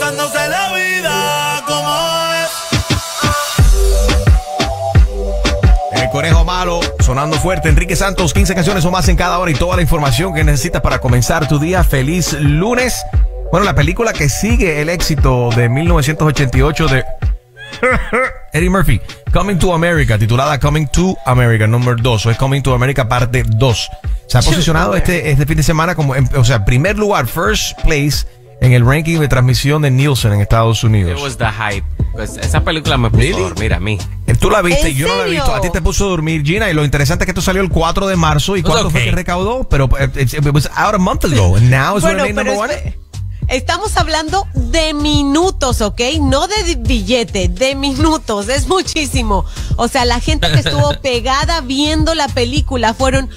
Gozándose la vida como es. El conejo malo, sonando fuerte. Enrique Santos, 15 canciones o más en cada hora y toda la información que necesitas para comenzar tu día. Feliz lunes. Bueno, la película que sigue el éxito de 1988 de Eddie Murphy, Coming to America, titulada Coming to America, número 2, o es Coming to America parte 2. Se ha posicionado este fin de semana como, primer lugar, first place en el ranking de transmisión de Nielsen en Estados Unidos. It was the hype. Pues esa película me puso a dormir a mí. Tú la viste, yo no la he serio? visto. A ti te puso a dormir, Gina, y lo interesante es que esto salió el 4 de marzo. ¿Y cuánto fue que recaudó? Pero it was out a month ago, and now it's Bueno, number one. Estamos hablando de minutos, ¿ok? No de billete, de minutos. Es muchísimo. O sea, la gente que estuvo pegada viendo la película fueron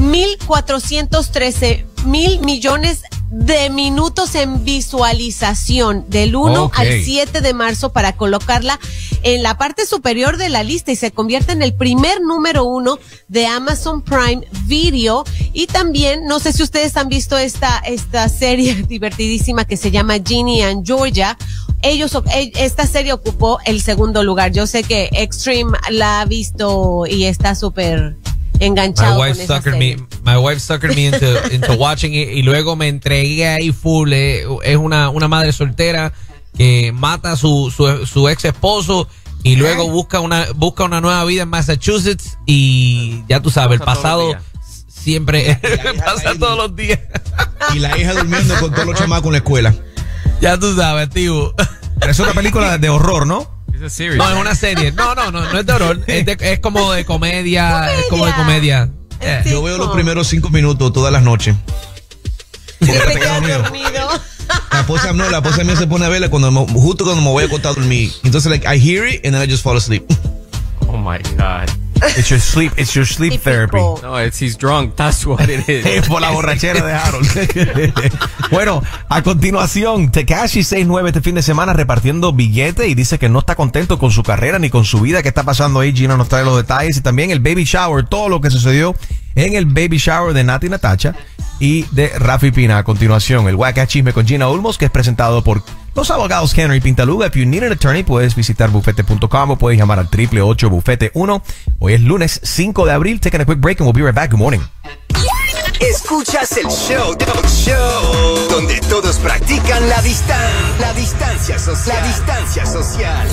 1,413 mil millones de minutos en visualización del 1 al 7 de marzo para colocarla en la parte superior de la lista y se convierte en el primer número 1 de Amazon Prime Video. Y también, no sé si ustedes han visto esta serie divertidísima que se llama Ginny and Georgia. Esta serie ocupó el segundo lugar. Yo sé que Extreme la ha visto y está súper enganchado con esa serie. My wife suckered me into watching it y luego me entregué ahí full. Es una madre soltera que mata a su ex esposo y luego busca una nueva vida en Massachusetts y ya tú sabes, el pasado siempre pasa todos los días. Y la hija durmiendo con todos los chamacos en la escuela. Ya tú sabes, tío. Pero es una película de horror, ¿no? No, es una serie. No es de horror. Es como de comedia. Es como de comedia. Yo veo los primeros 5 minutos todas las noches. Siempre queda dormido. La esposa mía se pone a verla justo cuando me voy a acostar a dormir. Entonces, I hear it and then I just fall asleep. Oh my God. It's your sleep therapy. No, he's drunk. That's what it is. Es por la borrachera de Harold. Bueno, a continuación, Tekashi 69 este fin de semana repartiendo billetes y dice que no está contento con su carrera ni con su vida. ¿Qué está pasando ahí? Gina nos trae los detalles y también el baby shower, todo lo que sucedió en el baby shower de Nati Natacha y de Rafi Pina. A continuación, el Waka Chisme con Gina Ulmos, que es presentado por los abogados Henry Pintaluga. If you need an attorney, puedes visitar bufete.com o puedes llamar al 888-BUFETE-1. Hoy es lunes 5 de abril. Taking a quick break and we'll be right back. Good morning. Escuchas el show donde todos practican la distancia social.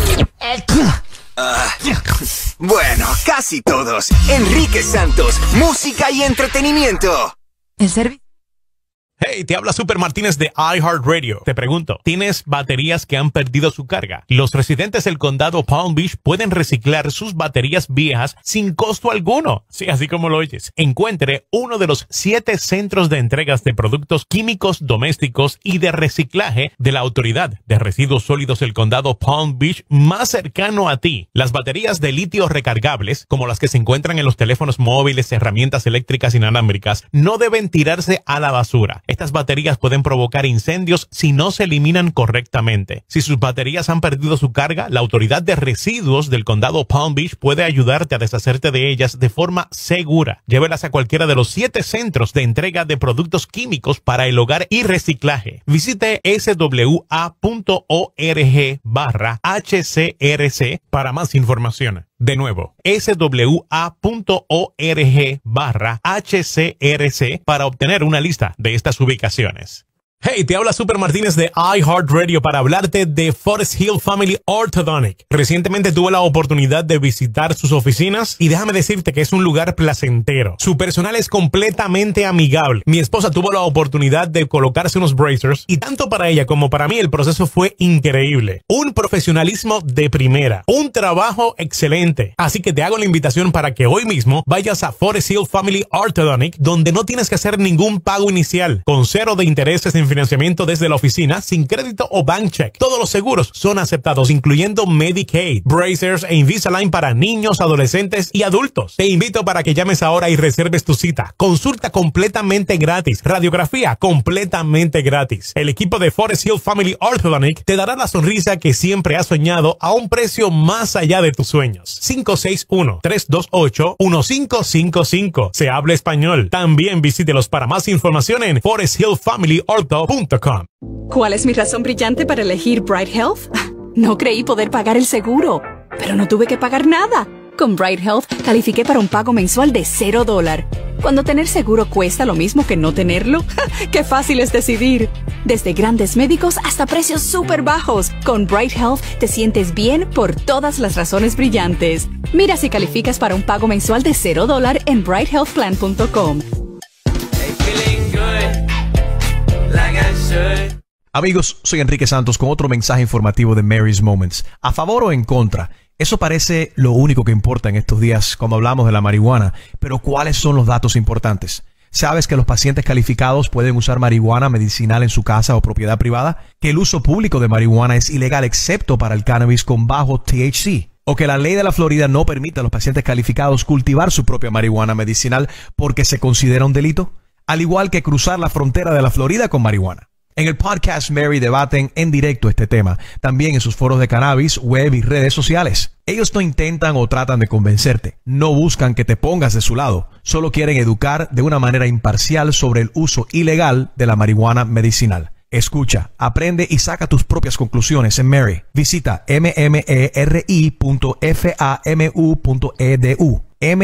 Bueno, casi todos. Enrique Santos, música y entretenimiento. El servicio. Hey, te habla Super Martínez de iHeartRadio. Te pregunto, ¿tienes baterías que han perdido su carga? Los residentes del condado Palm Beach pueden reciclar sus baterías viejas sin costo alguno. Sí, así como lo oyes. Encuentre uno de los 7 centros de entregas de productos químicos domésticos y de reciclaje de la Autoridad de Residuos Sólidos del condado Palm Beach más cercano a ti. Las baterías de litio recargables, como las que se encuentran en los teléfonos móviles, herramientas eléctricas inalámbricas, no deben tirarse a la basura. Estas baterías pueden provocar incendios si no se eliminan correctamente. Si sus baterías han perdido su carga, la Autoridad de Residuos del condado Palm Beach puede ayudarte a deshacerte de ellas de forma segura. Llévelas a cualquiera de los 7 centros de entrega de productos químicos para el hogar y reciclaje. Visite swa.org/HCRC para más información. De nuevo, swa.org/HCRC para obtener una lista de estas ubicaciones. Hey, te habla Super Martínez de iHeartRadio para hablarte de Forest Hill Family Orthodontic. Recientemente tuve la oportunidad de visitar sus oficinas y déjame decirte que es un lugar placentero. Su personal es completamente amigable. Mi esposa tuvo la oportunidad de colocarse unos bracers y tanto para ella como para mí el proceso fue increíble. Un profesionalismo de primera, un trabajo excelente. Así que te hago la invitación para que hoy mismo vayas a Forest Hill Family Orthodontic, donde no tienes que hacer ningún pago inicial, con 0 de intereses en financiamiento desde la oficina, sin crédito o bank check. Todos los seguros son aceptados, incluyendo Medicaid, bracers e Invisalign para niños, adolescentes y adultos. Te invito para que llames ahora y reserves tu cita. Consulta completamente gratis. Radiografía completamente gratis. El equipo de Forest Hill Family Orthodontic te dará la sonrisa que siempre has soñado a un precio más allá de tus sueños. 561-328-1555. Se habla español. También visítelos para más información en foresthillfamilyortho.com. ¿Cuál es mi razón brillante para elegir Bright Health? No creí poder pagar el seguro, pero no tuve que pagar nada. Con Bright Health califiqué para un pago mensual de $0. Cuando tener seguro cuesta lo mismo que no tenerlo, ¡qué fácil es decidir! Desde grandes médicos hasta precios súper bajos, con Bright Health te sientes bien por todas las razones brillantes. Mira si calificas para un pago mensual de $0 en brighthealthplan.com. Amigos, soy Enrique Santos con otro mensaje informativo de Mary's Moments. ¿A favor o en contra? Eso parece lo único que importa en estos días cuando hablamos de la marihuana. Pero ¿cuáles son los datos importantes? ¿Sabes que los pacientes calificados pueden usar marihuana medicinal en su casa o propiedad privada? ¿Que el uso público de marihuana es ilegal excepto para el cannabis con bajo THC? ¿O que la ley de la Florida no permite a los pacientes calificados cultivar su propia marihuana medicinal porque se considera un delito? Al igual que cruzar la frontera de la Florida con marihuana. En el podcast Mary debaten en directo este tema, también en sus foros de cannabis, web y redes sociales. Ellos no intentan o tratan de convencerte, no buscan que te pongas de su lado, solo quieren educar de una manera imparcial sobre el uso ilegal de la marihuana medicinal. Escucha, aprende y saca tus propias conclusiones en Mary. Visita mmeri.famu.edu,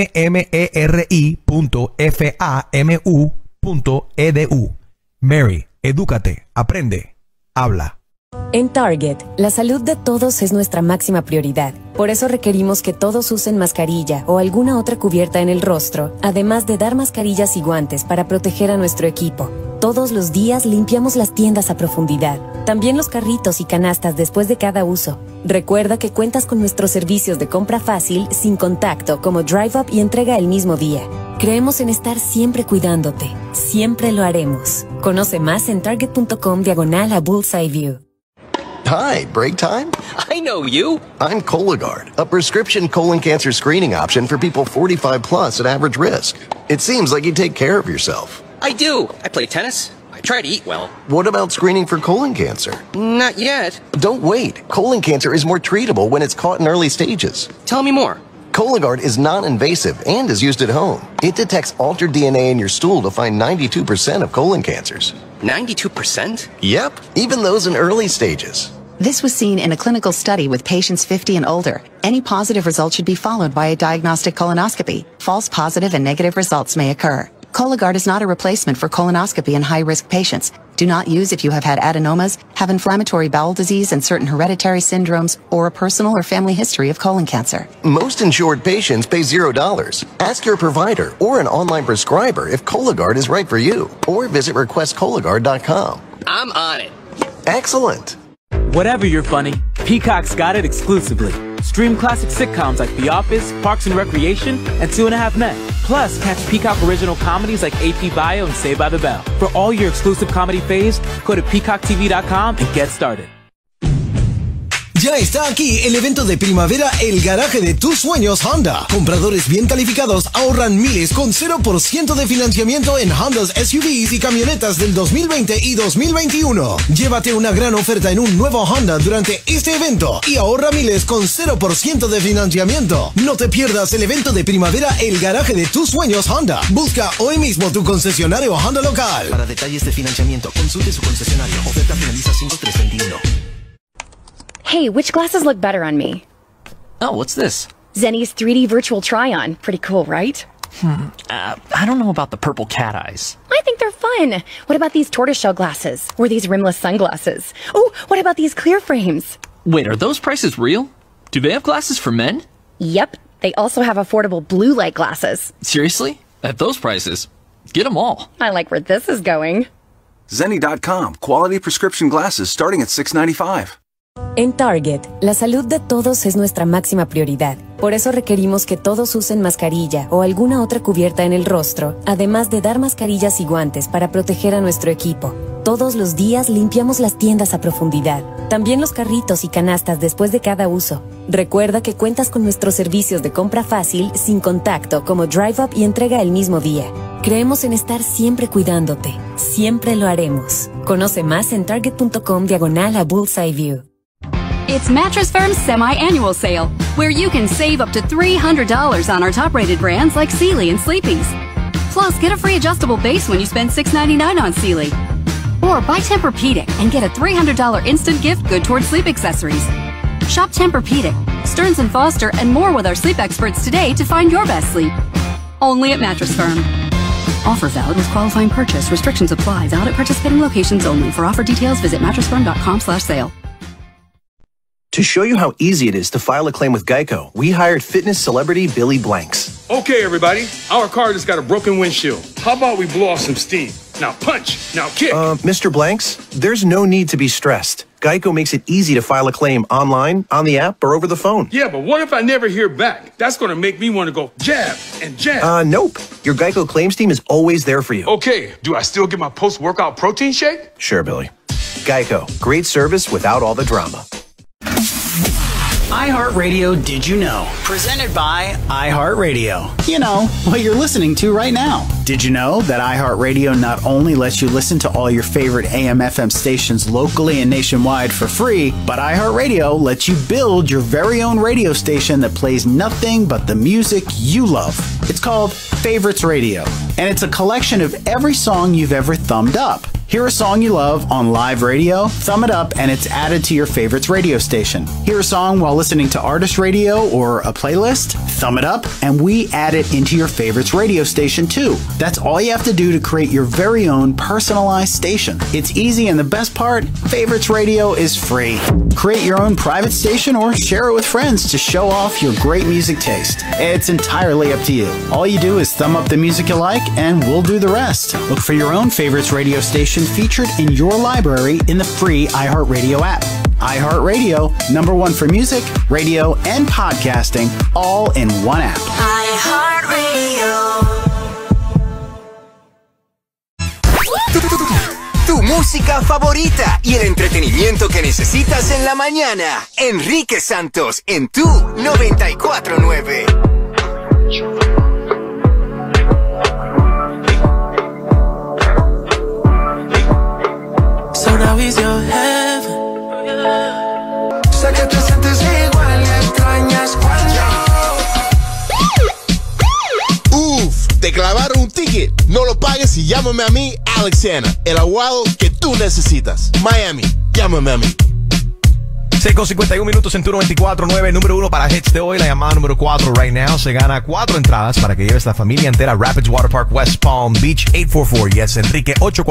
mmeri.famu.edu. Mary. Edúcate, aprende, habla. En Target, la salud de todos es nuestra máxima prioridad. Por eso requerimos que todos usen mascarilla o alguna otra cubierta en el rostro, además de dar mascarillas y guantes para proteger a nuestro equipo. Todos los días limpiamos las tiendas a profundidad, también los carritos y canastas después de cada uso. Recuerda que cuentas con nuestros servicios de compra fácil, sin contacto, como Drive Up y entrega el mismo día. Creemos en estar siempre cuidándote. Siempre lo haremos. Conoce más en target.com/Bullseye View. Hi, break time? I know you. I'm Cologuard, a prescription colon cancer screening option for people 45 plus at average risk. It seems like you take care of yourself. I do. I play tennis. I try to eat well. What about screening for colon cancer? Not yet. Don't wait. Colon cancer is more treatable when it's caught in early stages. Tell me more. Cologuard is non-invasive and is used at home. It detects altered DNA in your stool to find 92% of colon cancers. 92%? Yep, even those in early stages. This was seen in a clinical study with patients 50 and older. Any positive result should be followed by a diagnostic colonoscopy. False positive and negative results may occur. Cologuard is not a replacement for colonoscopy in high-risk patients. Do not use if you have had adenomas, have inflammatory bowel disease and certain hereditary syndromes, or a personal or family history of colon cancer. Most insured patients pay $0. Ask your provider or an online prescriber if Cologuard is right for you, or visit requestcologuard.com. I'm on it. Excellent. Whatever you're funny, Peacock's got it exclusively. Stream classic sitcoms like The Office, Parks and Recreation, and 2.5 Men. Plus, catch Peacock original comedies like AP Bio and Saved by the Bell. For all your exclusive comedy faves, go to peacocktv.com and get started. Ya está aquí el evento de primavera, el garaje de tus sueños Honda. Compradores bien calificados ahorran miles con 0% de financiamiento en Hondas SUVs y camionetas del 2020 y 2021. Llévate una gran oferta en un nuevo Honda durante este evento y ahorra miles con 0% de financiamiento. No te pierdas el evento de primavera, el garaje de tus sueños Honda. Busca hoy mismo tu concesionario Honda local. Para detalles de financiamiento, consulte su concesionario. Oferta finaliza 5/3/21. Hey, which glasses look better on me? Oh, what's this? Zenni's 3D virtual try-on. Pretty cool, right? I don't know about the purple cat eyes. I think they're fun. What about these tortoiseshell glasses? Or these rimless sunglasses? Oh, what about these clear frames? Wait, are those prices real? Do they have glasses for men? Yep. They also have affordable blue light glasses. Seriously? At those prices? Get them all. I like where this is going. Zenni.com. Quality prescription glasses starting at $6.95. En Target, la salud de todos es nuestra máxima prioridad. Por eso requerimos que todos usen mascarilla o alguna otra cubierta en el rostro, además de dar mascarillas y guantes para proteger a nuestro equipo. Todos los días limpiamos las tiendas a profundidad, también los carritos y canastas después de cada uso. Recuerda que cuentas con nuestros servicios de compra fácil, sin contacto, como Drive Up y entrega el mismo día. Creemos en estar siempre cuidándote. Siempre lo haremos. Conoce más en target.com/Bullseye View. It's Mattress Firm's semi-annual sale, where you can save up to $300 on our top-rated brands like Sealy and Sleepy's. Plus, get a free adjustable base when you spend $6.99 on Sealy. Or buy Tempur-Pedic and get a $300 instant gift good towards sleep accessories. Shop Tempur-Pedic, Stearns & Foster, and more with our sleep experts today to find your best sleep. Only at Mattress Firm. Offer valid with qualifying purchase. Restrictions apply. Valid at participating locations only. For offer details, visit mattressfirm.com/sale. To show you how easy it is to file a claim with Geico, we hired fitness celebrity Billy Blanks. Okay, everybody, our car just got a broken windshield. How about we blow off some steam? Now punch, now kick. Mr. Blanks, there's no need to be stressed. Geico makes it easy to file a claim online, on the app, or over the phone. Yeah, but what if I never hear back? That's going to make me want to go jab and jab. Nope. Your Geico claims team is always there for you. Okay, do I still get my post-workout protein shake? Sure, Billy. Geico, great service without all the drama. iHeartRadio Did You Know? Presented by iHeartRadio. You know, what you're listening to right now. Did you know that iHeartRadio not only lets you listen to all your favorite AM/FM stations locally and nationwide for free, but iHeartRadio lets you build your very own radio station that plays nothing but the music you love. It's called Favorites Radio, and it's a collection of every song you've ever thumbed up. Hear a song you love on live radio, thumb it up, and it's added to your favorites radio station. Hear a song while listening to artist radio or a playlist, thumb it up, and we add it into your favorites radio station too. That's all you have to do to create your very own personalized station. It's easy, and the best part, Favorites Radio is free. Create your own private station or share it with friends to show off your great music taste. It's entirely up to you. All you do is thumb up the music you like, and we'll do the rest. Look for your own favorites radio station featured in your library in the free iHeartRadio app. iHeartRadio, #1 for music, radio, and podcasting, all in one app. iHeartRadio. Tu música favorita y el entretenimiento que necesitas en la mañana. Enrique Santos en tu 94.9. So now is your heaven. Sé que te sientes igual y extrañas cuando. Uf, te clavaron un ticket. No lo pagues y llámame a mí, Alexander, el abogado que tú necesitas. Miami, llámame a mí. 6:51 minutos en Turno 24-9, número 1 para Hits de hoy, la llamada número 4 right now. Se gana 4 entradas para que lleves la familia entera a Rapids Water Park, West Palm Beach, 844. Yes, Enrique,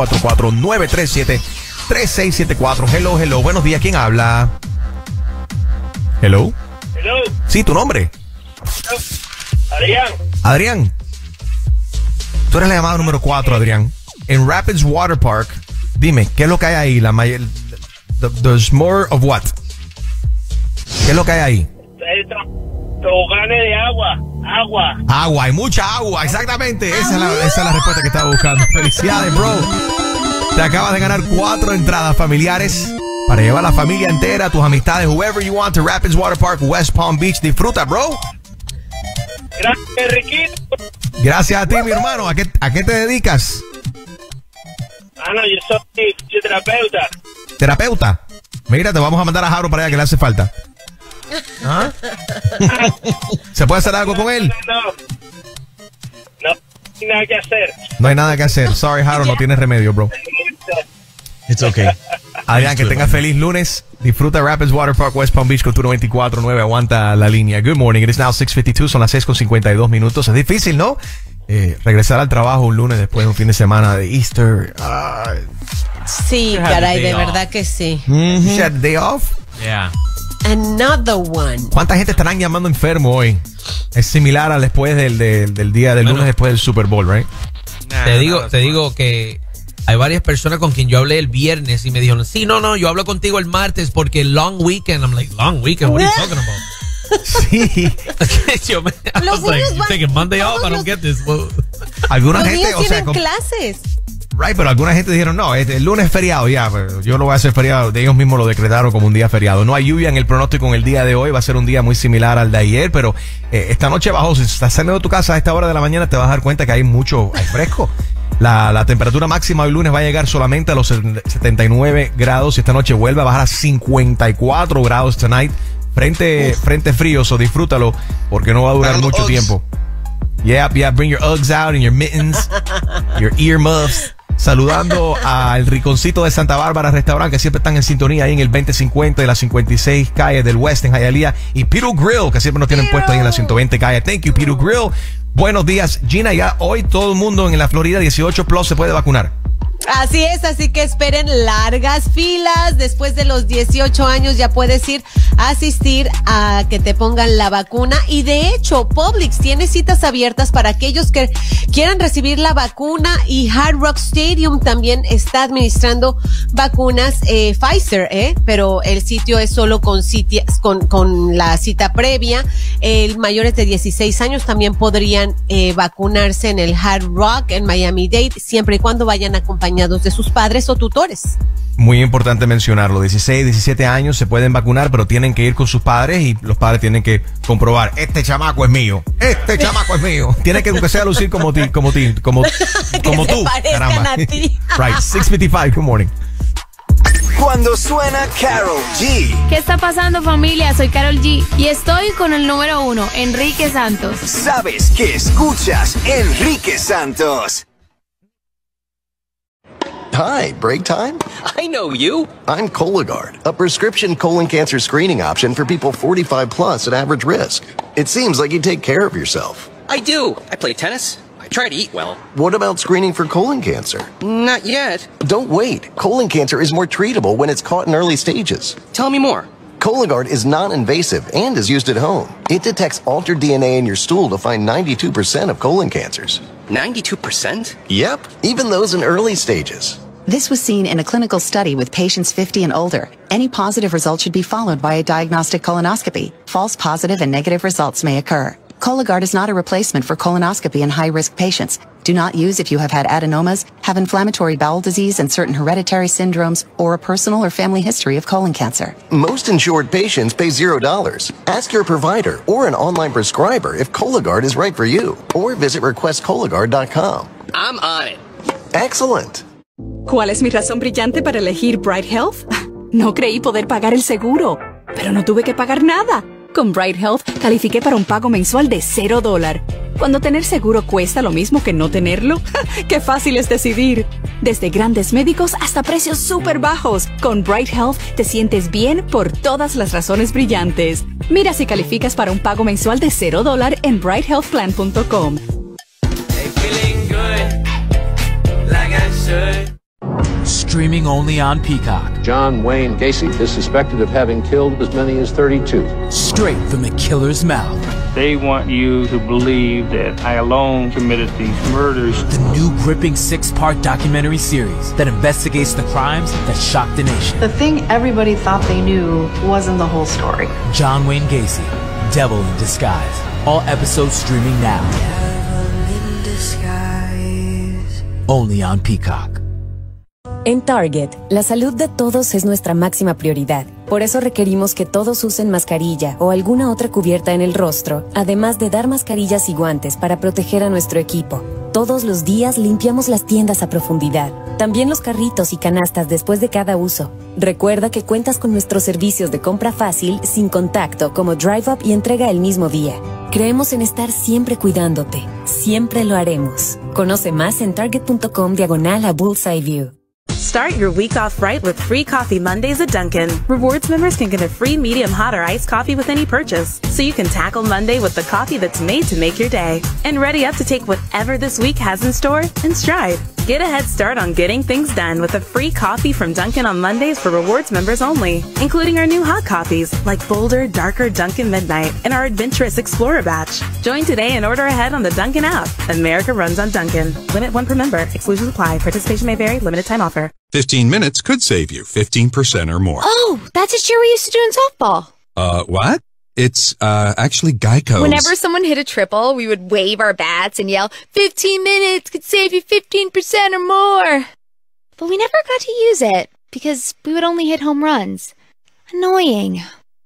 844-937-3674. Hello, hello. Buenos días, ¿quién habla? Hello. Hello. Sí, ¿tu nombre? Adrián. Adrián. Tú eres la llamada número 4, Adrián. En Rapids Water Park, dime, ¿qué es lo que hay ahí? There's more of what? ¿Qué es lo que hay ahí? Toboganes de agua. Agua, hay mucha agua, exactamente. Esa es la respuesta que estaba buscando. Felicidades, bro. Te acabas de ganar 4 entradas familiares para llevar a la familia entera, tus amistades, whoever you want, to Rapids Water Park, West Palm Beach. Disfruta, bro. Gracias, Enriquito. Gracias a ti, mi hermano. ¿A qué te dedicas? No, yo soy fisioterapeuta. ¿Terapeuta? Mira, te vamos a mandar a Jaro para allá que le hace falta. ¿Ah? ¿Se puede hacer algo con él? No hay nada que hacer. No hay nada que hacer. Sorry, Jaro, no tienes remedio, bro. It's okay. Adrián, que tengas feliz lunes. Disfruta Rapids Water Park, West Palm Beach con Turno 24-9. Aguanta la línea. Good morning. It is now 6:52. Son las 6:52 minutos. Es difícil, ¿no? Regresar al trabajo un lunes después de un fin de semana de Easter. Sí, caray, de verdad que sí. You had a day off? Yeah. Another one. ¿Cuánta gente estarán llamando enfermo hoy? Es similar al después del día del lunes después del Super Bowl, right? Te digo que hay varias personas con quien yo hablé el viernes y me dijeron, sí, no, yo hablo contigo el martes porque long weekend. I'm like, long weekend? What are you talking about? Sí. I was like, you taking Monday off? I don't get this. Alguna los gente, niños tienen clases. Right, pero alguna gente dijeron, no, el lunes es feriado, ya, pero yo lo voy a hacer feriado. De ellos mismos lo decretaron como un día feriado. No hay lluvia en el pronóstico en el día de hoy, va a ser un día muy similar al de ayer, pero esta noche bajó. Si estás saliendo de tu casa a esta hora de la mañana, te vas a dar cuenta que hay fresco. La temperatura máxima hoy lunes va a llegar solamente a los 79 grados y esta noche vuelve a bajar a 54 grados tonight. Frente frío, so disfrútalo porque no va a durar mucho tiempo. Yeah, bring your Uggs out and your mittens, your earmuffs. Saludando al Rinconcito de Santa Bárbara Restaurant, que siempre están en sintonía ahí en el 2050 de la 56 calle del West en Hialeah. Y Piru Grill, que siempre nos tienen puesto ahí en la 120 calle. Thank you, Piru Grill. Buenos días, Gina. Ya hoy todo el mundo en la Florida 18 plus se puede vacunar. Así es, así que esperen largas filas. Después de los 18 años ya puedes ir a asistir a que te pongan la vacuna. Y de hecho, Publix tiene citas abiertas para aquellos que quieran recibir la vacuna. Y Hard Rock Stadium también está administrando vacunas Pfizer, pero el sitio es solo con la cita previa. Mayores de 16 años también podrían vacunarse en el Hard Rock en Miami-Dade, siempre y cuando vayan acompañados de sus padres o tutores. Muy importante mencionarlo, 16, 17 años se pueden vacunar, pero tienen que ir con sus padres y los padres tienen que comprobar, este chamaco es mío, Tiene que sea lucir como tú, caramba. A ti. Right, 6:55, good morning. Cuando suena Karol G. ¿Qué está pasando, familia? Soy Karol G y estoy con el número 1, Enrique Santos. Sabes que escuchas Enrique Santos. Hi, break time? I know you. I'm Cologuard, a prescription colon cancer screening option for people 45 plus at average risk. It seems like you take care of yourself. I do. I play tennis. I try to eat well. What about screening for colon cancer? Not yet. Don't wait. Colon cancer is more treatable when it's caught in early stages. Tell me more. Cologuard is non-invasive and is used at home. It detects altered DNA in your stool to find 92% of colon cancers. 92%? Yep, even those in early stages. This was seen in a clinical study with patients 50 and older. Any positive result should be followed by a diagnostic colonoscopy. False positive and negative results may occur. Cologuard is not a replacement for colonoscopy in high-risk patients. Do not use if you have had adenomas, have inflammatory bowel disease and certain hereditary syndromes, or a personal or family history of colon cancer. Most insured patients pay $0. Ask your provider or an online prescriber if Cologuard is right for you, or visit requestcologuard.com. I'm on it. Excellent. ¿Cuál es mi razón brillante para elegir Bright Health? No creí poder pagar el seguro, pero no tuve que pagar nada. Con Bright Health califiqué para un pago mensual de $0. Cuando tener seguro cuesta lo mismo que no tenerlo, ¡qué fácil es decidir! Desde grandes médicos hasta precios súper bajos. Con Bright Health te sientes bien por todas las razones brillantes. Mira si calificas para un pago mensual de $0 en brighthealthplan.com. Streaming only on Peacock. John Wayne Gacy is suspected of having killed as many as 32. Straight from the killer's mouth. They want you to believe that I alone committed these murders. The new gripping 6-part documentary series that investigates the crimes that shocked the nation. The thing everybody thought they knew wasn't the whole story. John Wayne Gacy, Devil in Disguise. All episodes streaming now. Devil in Disguise. Only on Peacock. En Target, la salud de todos es nuestra máxima prioridad. Por eso requerimos que todos usen mascarilla o alguna otra cubierta en el rostro, además de dar mascarillas y guantes para proteger a nuestro equipo. Todos los días limpiamos las tiendas a profundidad, también los carritos y canastas después de cada uso. Recuerda que cuentas con nuestros servicios de compra fácil, sin contacto, como Drive Up y entrega el mismo día. Creemos en estar siempre cuidándote. Siempre lo haremos. Conoce más en target.com/Bullseye View. Start your week off right with free coffee Mondays at Dunkin'. Rewards members can get a free medium hot or iced coffee with any purchase, so you can tackle Monday with the coffee that's made to make your day. And ready up to take whatever this week has in store in stride. Get a head start on getting things done with a free coffee from Dunkin' on Mondays for rewards members only, including our new hot coffees like Bolder, Darker Dunkin' Midnight and our Adventurous Explorer batch. Join today and order ahead on the Dunkin' app. America runs on Dunkin'. Limit 1 per member. Exclusions apply. Participation may vary. Limited time offer. 15 minutes could save you 15% or more. Oh, that's a cheer we used to do in softball. What? It's, actually Geico's. Whenever someone hit a triple, we would wave our bats and yell, 15 minutes could save you 15% or more. But we never got to use it because we would only hit home runs. Annoying.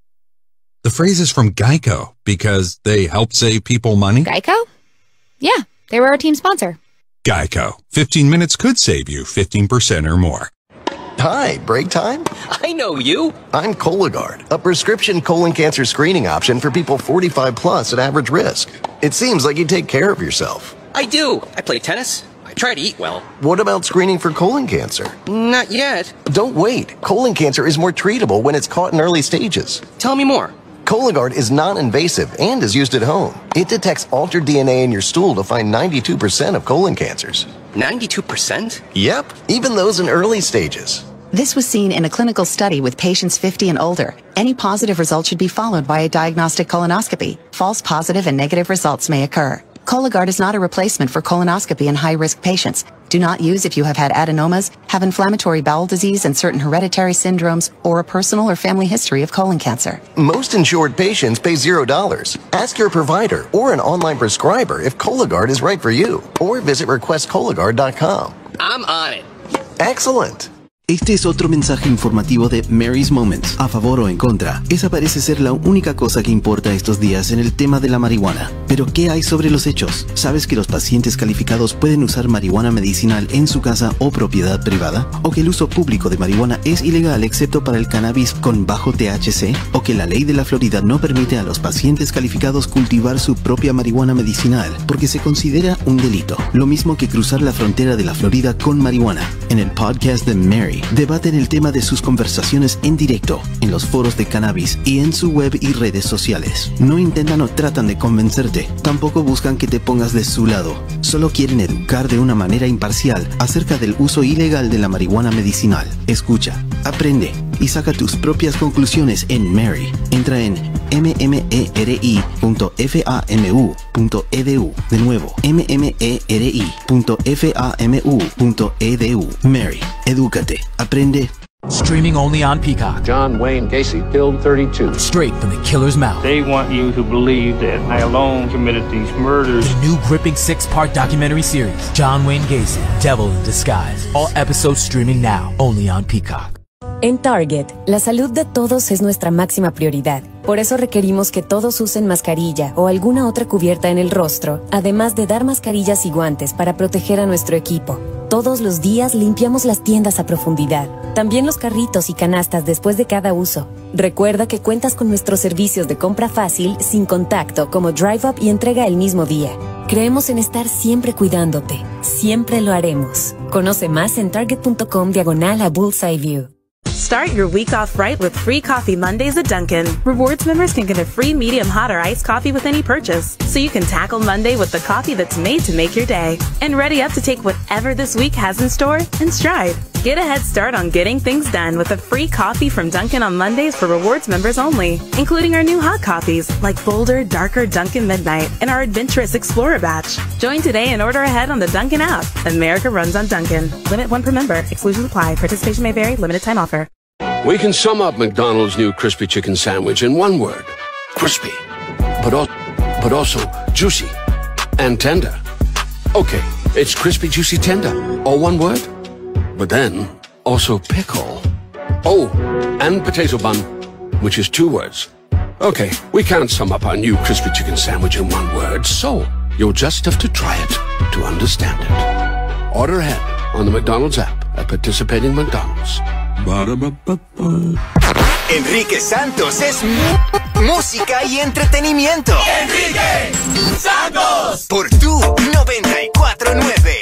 The phrase is from Geico because they help save people money. Geico? Yeah, they were our team sponsor. Geico. 15 minutes could save you 15% or more. Hi, break time? I know you. I'm Cologuard, a prescription colon cancer screening option for people 45 plus at average risk. It seems like you take care of yourself. I do. I play tennis. I try to eat well. What about screening for colon cancer? Not yet. Don't wait. Colon cancer is more treatable when it's caught in early stages. Tell me more. Cologuard is non-invasive and is used at home. It detects altered DNA in your stool to find 92% of colon cancers. 92%? Yep, even those in early stages. This was seen in a clinical study with patients 50 and older. Any positive result should be followed by a diagnostic colonoscopy. False positive and negative results may occur. Cologuard is not a replacement for colonoscopy in high-risk patients. Do not use if you have had adenomas, have inflammatory bowel disease and certain hereditary syndromes, or a personal or family history of colon cancer. Most insured patients pay $0. Ask your provider or an online prescriber if Cologuard is right for you, or visit requestcologuard.com. I'm on it. Excellent. Este es otro mensaje informativo de Mary's Moments, a favor o en contra. Esa parece ser la única cosa que importa estos días en el tema de la marihuana. Pero ¿qué hay sobre los hechos? ¿Sabes que los pacientes calificados pueden usar marihuana medicinal en su casa o propiedad privada? ¿O que el uso público de marihuana es ilegal excepto para el cannabis con bajo THC? ¿O que la ley de la Florida no permite a los pacientes calificados cultivar su propia marihuana medicinal porque se considera un delito? Lo mismo que cruzar la frontera de la Florida con marihuana. En el podcast de Mary, debaten el tema de sus conversaciones en directo, en los foros de cannabis y en su web y redes sociales. No intentan o tratan de convencerte, tampoco buscan que te pongas de su lado. Solo quieren educar de una manera imparcial acerca del uso ilegal de la marihuana medicinal. Escucha, aprende y saca tus propias conclusiones en Mary. Entra en mmeri.famu.edu. De nuevo, mmeri.famu.edu. Mary, edúcate, aprende. Streaming only on Peacock. John Wayne Gacy killed 32. Straight from the killer's mouth. They want you to believe that I alone committed these murders. The new gripping 6-part documentary series, John Wayne Gacy, Devil in Disguise. All episodes streaming now, only on Peacock. En Target, la salud de todos es nuestra máxima prioridad. Por eso requerimos que todos usen mascarilla o alguna otra cubierta en el rostro, además de dar mascarillas y guantes para proteger a nuestro equipo. Todos los días limpiamos las tiendas a profundidad, también los carritos y canastas después de cada uso. Recuerda que cuentas con nuestros servicios de compra fácil, sin contacto, como Drive Up y entrega el mismo día. Creemos en estar siempre cuidándote. Siempre lo haremos. Conoce más en target.com/a Bullseye View. Start your week off right with free coffee Mondays at Dunkin'. Rewards members can get a free medium hot or iced coffee with any purchase, so you can tackle Monday with the coffee that's made to make your day. And ready up to take whatever this week has in store in stride. Get a head start on getting things done with a free coffee from Dunkin' on Mondays for rewards members only, including our new hot coffees like bolder, darker Dunkin' Midnight and our adventurous Explorer batch. Join today and order ahead on the Dunkin' app. America runs on Dunkin'. Limit 1 per member. Exclusions apply. Participation may vary. Limited time offer. We can sum up McDonald's new crispy chicken sandwich in one word. Crispy. But also juicy and tender. Okay, it's crispy, juicy, tender. All one word? But then, also pickle. Oh, and potato bun, which is 2 words. Okay, we can't sum up our new crispy chicken sandwich in one word, so you'll just have to try it to understand it. Order ahead on the McDonald's app at participating McDonald's. Enrique Santos es música y entretenimiento. Enrique Santos. Por Tu 94.9.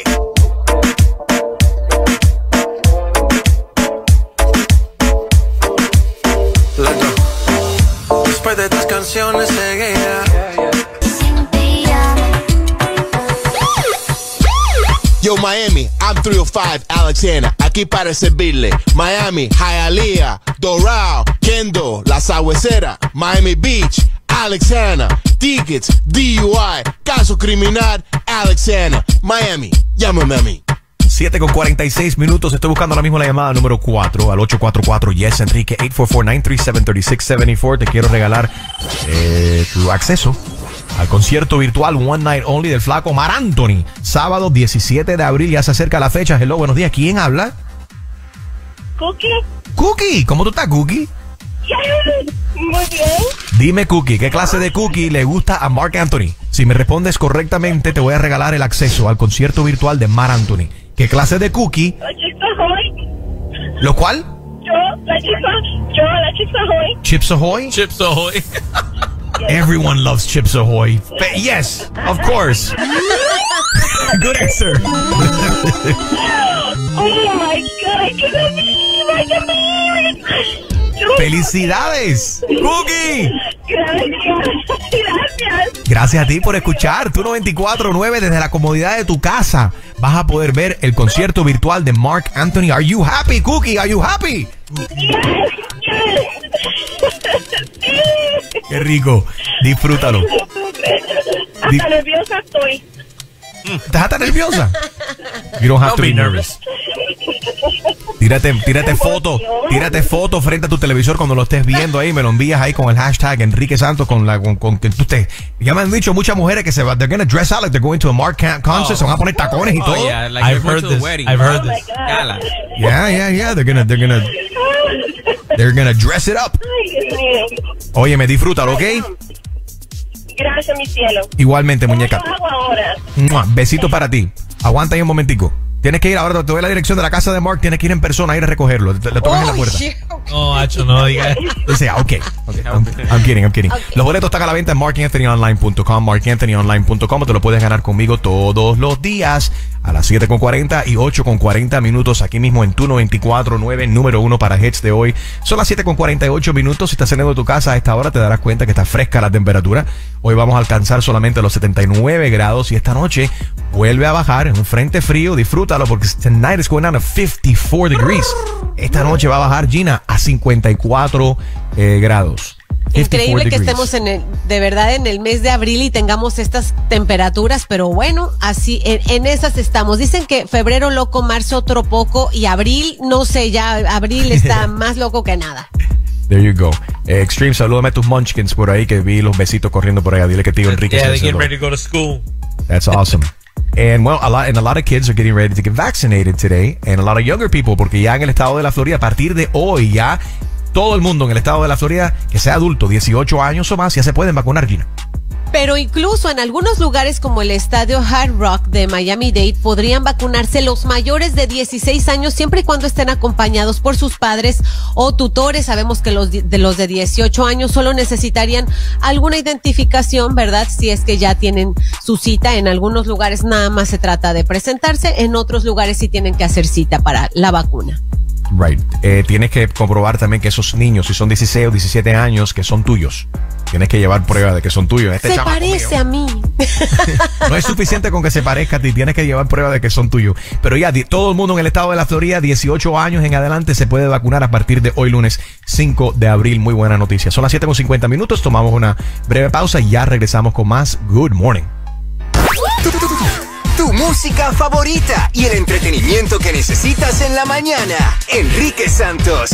Después de tus canciones seguirá. Yo, Miami, I'm 305, Alexander, aquí para servirle. Miami, Hialeah, Doral, Kendo, La Sabuesera, Miami Beach, Alexander, tickets, DUI, caso criminal, Alexander, Miami, llámame a mí. 7:46 estoy buscando ahora mismo la llamada número 4 al 844 Yes Enrique 844-937-3674. Te quiero regalar tu acceso al concierto virtual One Night Only del flaco Mar Anthony, sábado 17 de abril, ya se acerca la fecha. Hello, buenos días, ¿quién habla? Cookie. Cookie, ¿cómo tú estás, Cookie? Muy bien. Dime, Cookie, ¿qué clase de cookie le gusta a Marc Anthony? Si me respondes correctamente, te voy a regalar el acceso al concierto virtual de Mar Anthony. ¿Qué clase de cookie? Chips Ahoy. ¿Lo cual? La Chips Ahoy. Chips Ahoy. Chips Ahoy. Everyone loves Chips Ahoy. Yes, of course. Good answer. Oh my God, I can't believe it. ¡Felicidades! ¡Cookie! Gracias. Gracias a ti por escuchar. Tu 94.9 desde la comodidad de tu casa. Vas a poder ver el concierto virtual de Marc Anthony. Are you happy, Cookie? Are you happy? Qué rico. Disfrútalo. Hasta nerviosa estoy. ¿Estás hasta nerviosa? You don't have to be nervous. Tírate foto frente a tu televisor cuando lo estés viendo ahí, me lo envías ahí con el hashtag Enrique Santos con que usted. Ya me han dicho muchas mujeres que they're gonna dress out like they're going to a Marc concert, se van a poner tacones y todo. Yeah, like I've heard this. I've heard this. Gala. Yeah. They're gonna dress it up. Óyeme, disfrútalo, ¿ok? Gracias, mi cielo. Igualmente, muñeca. ¿Cómo lo hago ahora? Besito para ti. Aguanta ahí un momentico. Tienes que ir ahora, te doy la dirección de la casa de Marc, tienes que ir en persona a ir a recogerlo. Le tocas en la puerta. No, Hacho, no diga. Dice, ok. I'm kidding. Okay. Los boletos están a la venta en marcanthonyonline.com, marcanthonyonline.com. Te lo puedes ganar conmigo todos los días a las 7:40 y 8:40 minutos aquí mismo en tu 94.9, número 1 para hits de hoy. Son las 7:48 minutos. Si estás saliendo de tu casa a esta hora te darás cuenta que está fresca la temperatura. Hoy vamos a alcanzar solamente los 79 grados y esta noche vuelve a bajar en un frente frío. Disfrútalo porque tonight is going down to 54 degrees. Esta noche va a bajar, Gina, a 54 grados. Increíble que estemos de verdad en el mes de abril y tengamos estas temperaturas, pero bueno, así en esas estamos. Dicen que febrero loco, marzo otro poco y abril, no sé, ya abril está más loco que nada. There you go. Extreme, salúdame a tus munchkins por ahí que vi los besitos corriendo por allá. Dile que tío Enrique. Yeah, they get ready to go to school. That's awesome. And well, a lot of kids are getting ready to get vaccinated today, and a lot of younger people, porque ya en el estado de la Florida, a partir de hoy, ya todo el mundo en el estado de la Florida que sea adulto, 18 años o más, ya se pueden vacunar, Gina. Pero incluso en algunos lugares como el estadio Hard Rock de Miami-Dade podrían vacunarse los mayores de 16 años siempre y cuando estén acompañados por sus padres o tutores. Sabemos que los de 18 años solo necesitarían alguna identificación, ¿verdad? Si es que ya tienen su cita. En algunos lugares nada más se trata de presentarse, en otros lugares sí tienen que hacer cita para la vacuna. Right. Tienes que comprobar también que esos niños, si son 16 o 17 años, que son tuyos. Tienes que llevar prueba de que son tuyos. Se parece a mí. No es suficiente con que se parezca a ti, tienes que llevar prueba de que son tuyos. Pero ya, todo el mundo en el estado de la Florida, 18 años en adelante, se puede vacunar a partir de hoy lunes 5 de abril. Muy buena noticia. Son las 7:50 minutos, tomamos una breve pausa y ya regresamos con más Good Morning. Tu música favorita y el entretenimiento que necesitas en la mañana. Enrique Santos.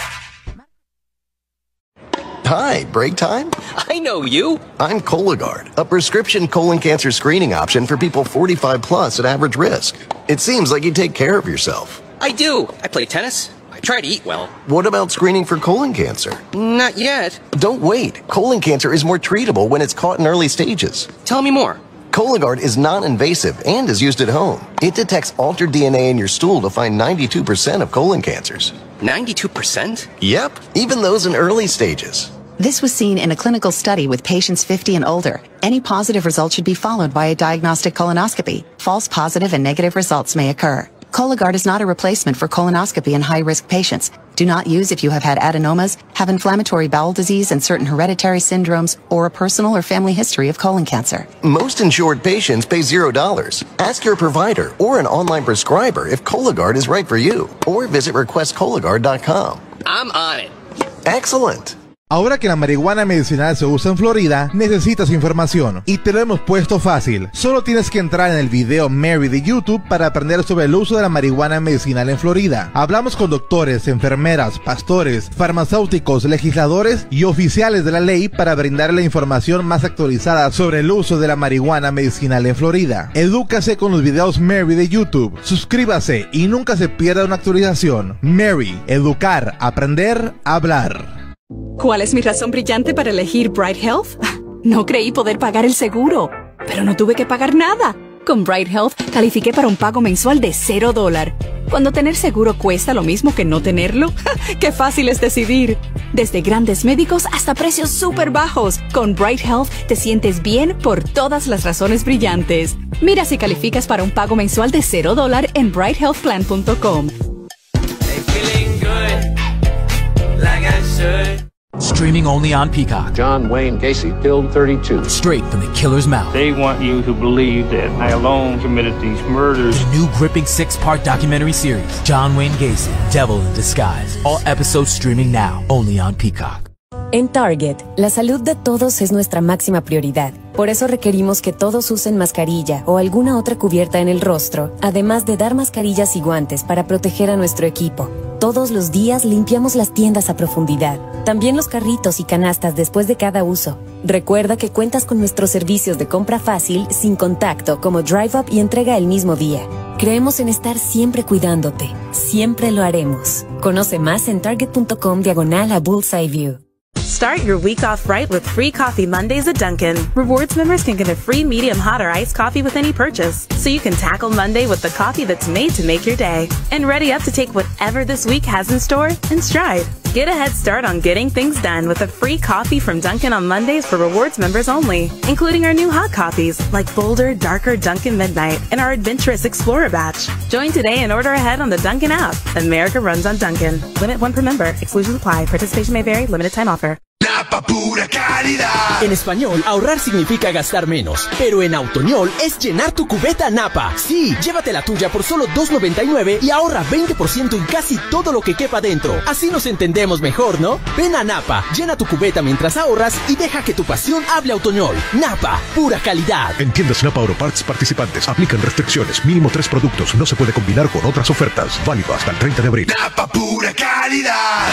Hi, break time? I know you. I'm Cologuard, a prescription colon cancer screening option for people 45 plus at average risk. It seems like you take care of yourself. I do. I play tennis. I try to eat well. What about screening for colon cancer? Not yet. Don't wait. Colon cancer is more treatable when it's caught in early stages. Tell me more. Cologuard is non-invasive and is used at home. It detects altered DNA in your stool to find 92% of colon cancers. 92%? Yep, even those in early stages. This was seen in a clinical study with patients 50 and older. Any positive result should be followed by a diagnostic colonoscopy. False positive and negative results may occur. Cologuard is not a replacement for colonoscopy in high-risk patients. Do not use if you have had adenomas, have inflammatory bowel disease and certain hereditary syndromes, or a personal or family history of colon cancer. Most insured patients pay $0. Ask your provider or an online prescriber if Cologuard is right for you, or visit requestcologuard.com. I'm on it. Excellent. Ahora que la marihuana medicinal se usa en Florida, necesitas información y te lo hemos puesto fácil. Solo tienes que entrar en el video Mary de YouTube para aprender sobre el uso de la marihuana medicinal en Florida. Hablamos con doctores, enfermeras, pastores, farmacéuticos, legisladores y oficiales de la ley para brindar la información más actualizada sobre el uso de la marihuana medicinal en Florida. Edúcase con los videos Mary de YouTube. Suscríbase y nunca se pierda una actualización. Mary, educar, aprender, hablar. ¿Cuál es mi razón brillante para elegir Bright Health? No creí poder pagar el seguro, pero no tuve que pagar nada. Con Bright Health califiqué para un pago mensual de $0. Cuando tener seguro cuesta lo mismo que no tenerlo, ¡qué fácil es decidir! Desde grandes médicos hasta precios súper bajos, con Bright Health te sientes bien por todas las razones brillantes. Mira si calificas para un pago mensual de $0 en brighthealthplan.com. Streaming only on Peacock. John Wayne Gacy killed 32. Straight from the killer's mouth. They want you to believe that I alone committed these murders. The new gripping 6-part documentary series, John Wayne Gacy, Devil in Disguise. All episodes streaming now, only on Peacock. En Target, la salud de todos es nuestra máxima prioridad. Por eso requerimos que todos usen mascarilla o alguna otra cubierta en el rostro, además de dar mascarillas y guantes para proteger a nuestro equipo. Todos los días limpiamos las tiendas a profundidad, también los carritos y canastas después de cada uso. Recuerda que cuentas con nuestros servicios de compra fácil, sin contacto, como Drive Up y entrega el mismo día. Creemos en estar siempre cuidándote. Siempre lo haremos. Conoce más en target.com/Bullseye View. Start your week off right with free coffee Mondays at Dunkin'. Rewards members can get a free medium hot or iced coffee with any purchase, so you can tackle Monday with the coffee that's made to make your day. And ready up to take whatever this week has in store in stride. Get a head start on getting things done with a free coffee from Dunkin' on Mondays for rewards members only, including our new hot coffees like Bolder, Darker Dunkin' Midnight and our Adventurous Explorer batch. Join today and order ahead on the Dunkin' app. America runs on Dunkin'. Limit 1 per member. Exclusions apply. Participation may vary. Limited time offer. Napa pura calidad. En español, ahorrar significa gastar menos, pero en Autoñol es llenar tu cubeta Napa. Sí, llévate la tuya por solo $2.99 y ahorra 20% en casi todo lo que quepa dentro. Así nos entendemos mejor, ¿no? Ven a Napa, llena tu cubeta mientras ahorras y deja que tu pasión hable Autoñol. Napa, pura calidad. En tiendas Napa Auto Parts participantes aplican restricciones. Mínimo 3 productos. No se puede combinar con otras ofertas. Válido hasta el 30 de abril. Napa pura calidad.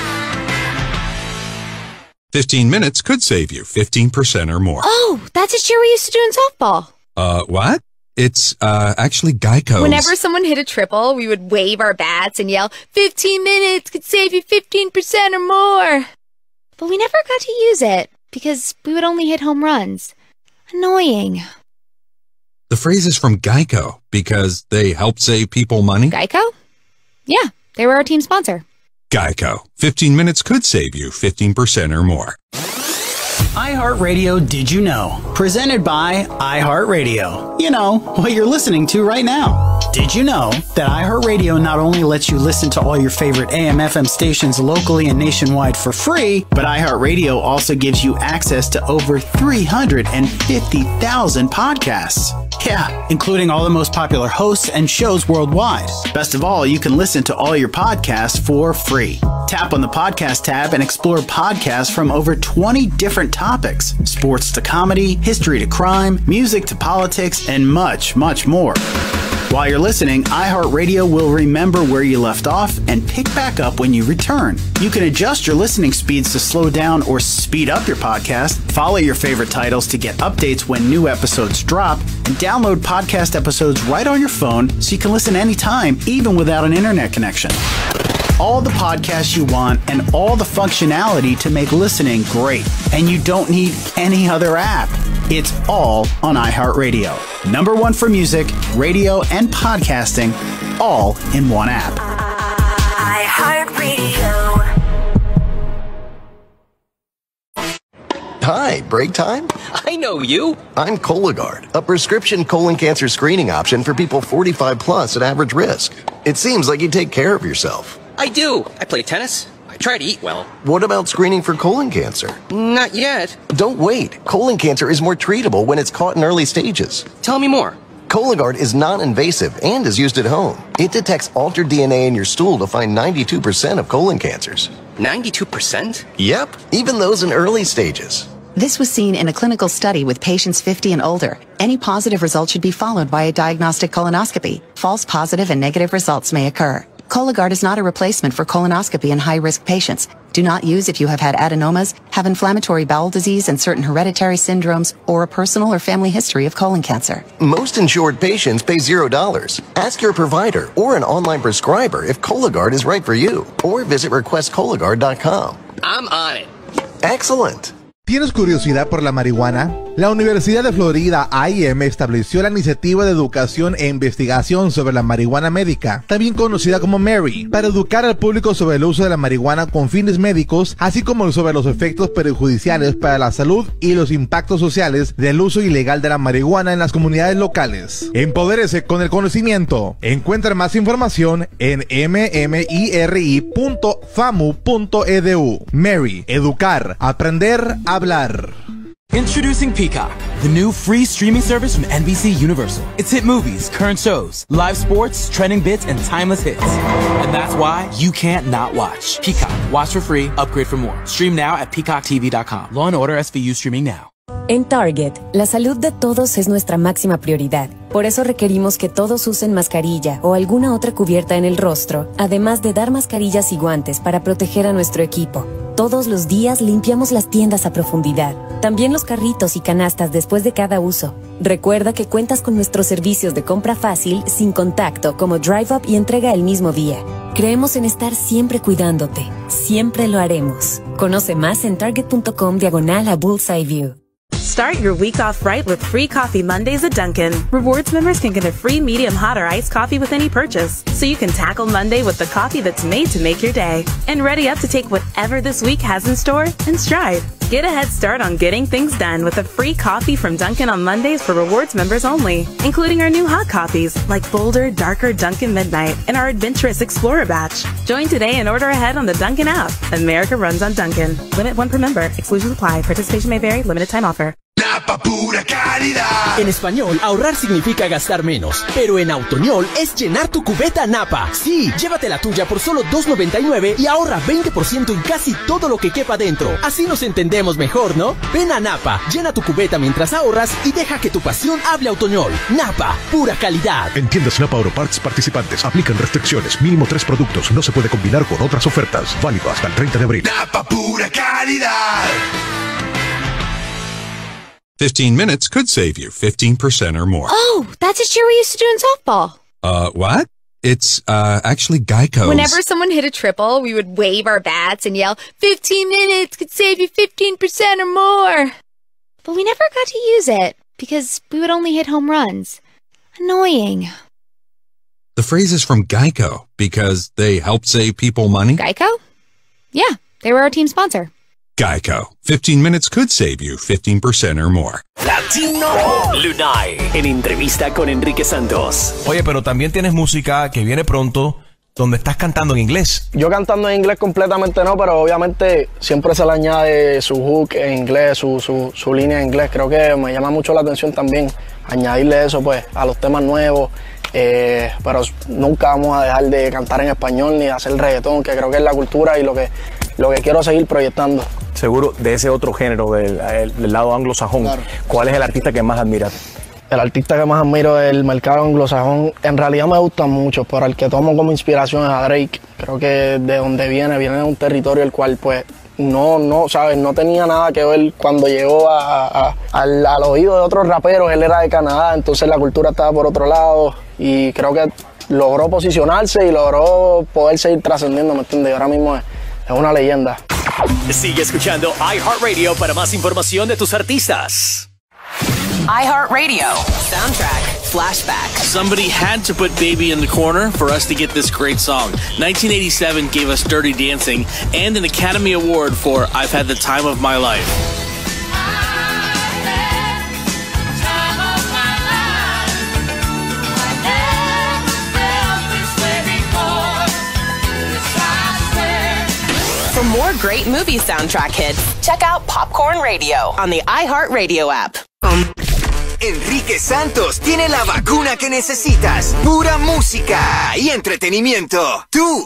15 minutes could save you 15% or more. Oh, that's a cheer we used to do in softball. What? It's, actually Geico. Whenever someone hit a triple, we would wave our bats and yell, 15 minutes could save you 15% or more. But we never got to use it because we would only hit home runs. Annoying. The phrase is from Geico because they help save people money. Geico? Yeah, they were our team sponsor. Geico. 15 minutes could save you 15% or more. iHeartRadio Did You Know? Presented by iHeartRadio. You know, what you're listening to right now. Did you know that iHeartRadio not only lets you listen to all your favorite AM/FM stations locally and nationwide for free, but iHeartRadio also gives you access to over 350,000 podcasts. Yeah, including all the most popular hosts and shows worldwide. Best of all, you can listen to all your podcasts for free. Tap on the podcast tab and explore podcasts from over 20 different topics. Sports to comedy, history to crime, music to politics, and much, much more. While you're listening, iHeartRadio will remember where you left off and pick back up when you return. You can adjust your listening speeds to slow down or speed up your podcast, follow your favorite titles to get updates when new episodes drop, and download podcast episodes right on your phone so you can listen anytime, even without an internet connection. All the podcasts you want and all the functionality to make listening great. And you don't need any other app. It's all on iHeartRadio. Number one for music, radio, and podcasting, all in one app. iHeartRadio. Hi, break time? I know you. I'm Cologuard, a prescription colon cancer screening option for people 45 plus at average risk. It seems like you take care of yourself. I do. I play tennis. I try to eat well. What about screening for colon cancer? Not yet. Don't wait. Colon cancer is more treatable when it's caught in early stages. Tell me more. Cologuard is non-invasive and is used at home. It detects altered DNA in your stool to find 92% of colon cancers. 92%? Yep, even those in early stages. This was seen in a clinical study with patients 50 and older. Any positive result should be followed by a diagnostic colonoscopy. False positive and negative results may occur. Cologuard is not a replacement for colonoscopy in high-risk patients. Do not use if you have had adenomas, have inflammatory bowel disease and certain hereditary syndromes, or a personal or family history of colon cancer. Most insured patients pay $0. Ask your provider or an online prescriber if Cologuard is right for you, or visit requestcologuard.com. I'm on it. Excellent. ¿Tienes curiosidad por la marihuana? La Universidad de Florida, A&M, estableció la Iniciativa de Educación e Investigación sobre la Marihuana Médica, también conocida como MARY, para educar al público sobre el uso de la marihuana con fines médicos, así como sobre los efectos perjudiciales para la salud y los impactos sociales del uso ilegal de la marihuana en las comunidades locales. Empodérese con el conocimiento. Encuentra más información en mmiri.famu.edu. MARY, educar, aprender, hablar. Introducing Peacock, the new free streaming service from NBC Universal. It's hit movies, current shows, live sports, trending bits, and timeless hits. And that's why you can't not watch. Peacock. Watch for free, upgrade for more. Stream now at peacocktv.com. Law & Order SVU streaming now. En Target, la salud de todos es nuestra máxima prioridad. Por eso requerimos que todos usen mascarilla o alguna otra cubierta en el rostro, además de dar mascarillas y guantes para proteger a nuestro equipo. Todos los días limpiamos las tiendas a profundidad, también los carritos y canastas después de cada uso. Recuerda que cuentas con nuestros servicios de compra fácil, sin contacto, como Drive Up y entrega el mismo día. Creemos en estar siempre cuidándote. Siempre lo haremos. Conoce más en target.com/Bullseye View. Start your week off right with free coffee Mondays at Dunkin'. Rewards members can get a free medium hot or iced coffee with any purchase, so you can tackle Monday with the coffee that's made to make your day. And ready up to take whatever this week has in store in stride. Get a head start on getting things done with a free coffee from Dunkin' on Mondays for rewards members only, including our new hot coffees like bolder, darker Dunkin' Midnight and our adventurous Explorer batch. Join today and order ahead on the Dunkin' app. America runs on Dunkin'. Limit 1 per member. Exclusions apply. Participation may vary. Limited time offer. Napa pura calidad. En español, ahorrar significa gastar menos, pero en Autoñol es llenar tu cubeta Napa. Sí, llévate la tuya por solo $2.99 y ahorra 20% en casi todo lo que quepa dentro. Así nos entendemos mejor, ¿no? Ven a Napa, llena tu cubeta mientras ahorras y deja que tu pasión hable Autoñol. Napa, pura calidad. En tiendas Napa Auto Parts participantes aplican restricciones. Mínimo 3 productos. No se puede combinar con otras ofertas. Válido hasta el 30 de abril. Napa pura calidad. 15 minutes could save you 15% or more. Oh, that's a cheer we used to do in softball. What? It's, actually Geico's. Whenever someone hit a triple, we would wave our bats and yell, 15 minutes could save you 15% or more. But we never got to use it because we would only hit home runs. Annoying. The phrase is from Geico because they help save people money. Geico? Yeah, they were our team sponsor. Geico. 15 minutes could save you 15% or more. Latino Lunay en entrevista con Enrique Santos. Oye, pero también tienes música que viene pronto donde estás cantando en inglés. Yo cantando en inglés completamente no, pero obviamente siempre se le añade su hook en inglés, su línea en inglés. Creo que me llama mucho la atención también añadirle eso pues a los temas nuevos. Pero nunca vamos a dejar de cantar en español ni de hacer reggaetón, que creo que es la cultura y lo que quiero seguir proyectando. Seguro de ese otro género, del lado anglosajón, claro. ¿Cuál es el artista que más admiras? El artista que más admiro del mercado anglosajón, en realidad me gustan muchos, pero el que tomo como inspiración es a Drake. Creo que de donde viene de un territorio el cual pues no, ¿sabes? No tenía nada que ver cuando llegó al oído de otros raperos. Él era de Canadá, entonces la cultura estaba por otro lado y creo que logró posicionarse y logró poder seguir trascendiendo, ¿me entiendes? Y ahora mismo es una leyenda. Sigue escuchando iHeartRadio para más información de tus artistas. iHeartRadio. Soundtrack Flashback. Somebody had to put Baby in the corner for us to get this great song. 1987 gave us Dirty Dancing and an Academy Award for I've Had the Time of My Life. For more great movie soundtrack hits, check out Popcorn Radio on the iHeartRadio app. Enrique Santos tiene la vacuna que necesitas. Pura música y entretenimiento. Tú,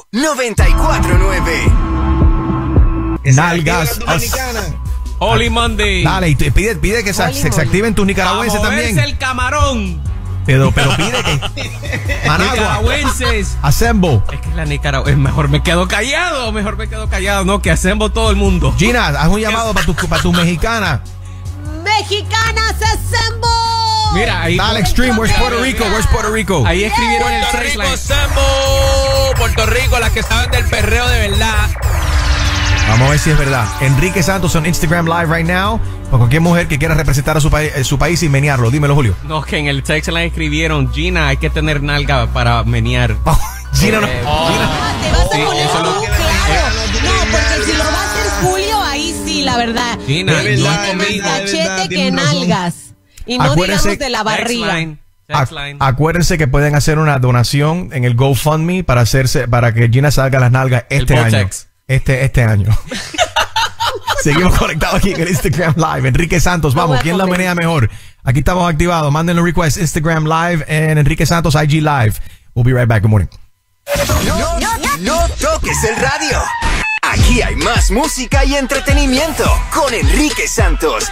94.9. Nalgas. Holy Monday. Dale, y pide que se activen tus nicaragüenses también. el camarón. Pero pide que Managua, nicaragüenses Asembo. Es que la Nicaragua es mejor me quedo callado, no, que Asembo todo el mundo. Gina, haz un llamado para tus mexicanas. Mexicanas Asembo. Mira, ahí Dale Extreme, where's Puerto Rico? Ahí escribieron el Puerto Rico, Asembo, Puerto Rico, las que saben del perreo de verdad. Vamos a ver si es verdad. Enrique Santos en Instagram Live right now. Por cualquier mujer que quiera representar a su país y menearlo. Dímelo, Julio. No, que en el text le escribieron, Gina, hay que tener nalga para menear. Gina no. Te vas a poner claro. No, porque si lo va a hacer Julio, ahí sí, la verdad. Gina, no hay más cachete que nalgas. Y no digamos de la barriga. Acuérdense que pueden hacer una donación en el GoFundMe para que Gina salga las nalgas este año. Este año. Seguimos conectados aquí en el Instagram Live. Enrique Santos, vamos, ¿quién la menea mejor? Aquí estamos activados. Mándenle un request Instagram Live en Enrique Santos IG Live. We'll be right back. Good morning. No toques el radio. Aquí hay más música y entretenimiento con Enrique Santos.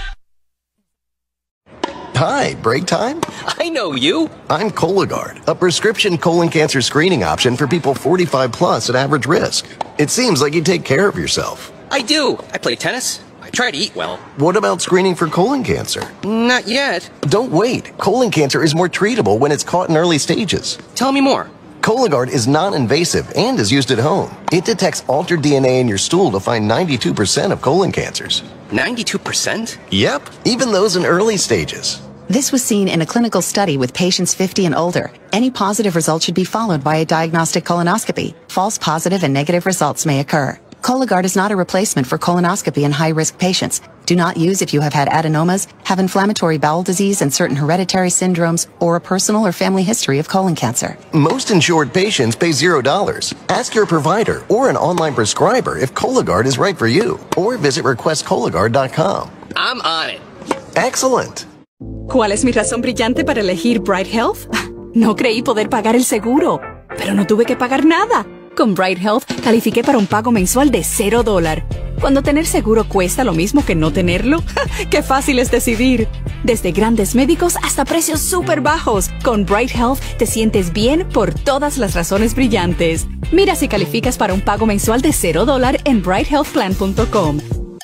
Hi, break time? I know you. I'm Cologuard, a prescription colon cancer screening option for people 45 plus at average risk. It seems like you take care of yourself. I do. I play tennis. I try to eat well. What about screening for colon cancer? Not yet. Don't wait. Colon cancer is more treatable when it's caught in early stages. Tell me more. Cologuard is non-invasive and is used at home. It detects altered DNA in your stool to find 92% of colon cancers. 92%? Yep, even those in early stages. This was seen in a clinical study with patients 50 and older. Any positive result should be followed by a diagnostic colonoscopy. False positive and negative results may occur. Cologuard is not a replacement for colonoscopy in high-risk patients. Do not use if you have had adenomas, have inflammatory bowel disease and certain hereditary syndromes, or a personal or family history of colon cancer. Most insured patients pay $0. Ask your provider or an online prescriber if Cologuard is right for you, or visit requestcologuard.com. I'm on it. Excellent. ¿Cuál es mi razón brillante para elegir Bright Health? No creí poder pagar el seguro, pero no tuve que pagar nada. Con Bright Health califiqué para un pago mensual de $0. Cuando tener seguro cuesta lo mismo que no tenerlo, ¡qué fácil es decidir! Desde grandes médicos hasta precios súper bajos. Con Bright Health te sientes bien por todas las razones brillantes. Mira si calificas para un pago mensual de $0 en brighthealthplan.com.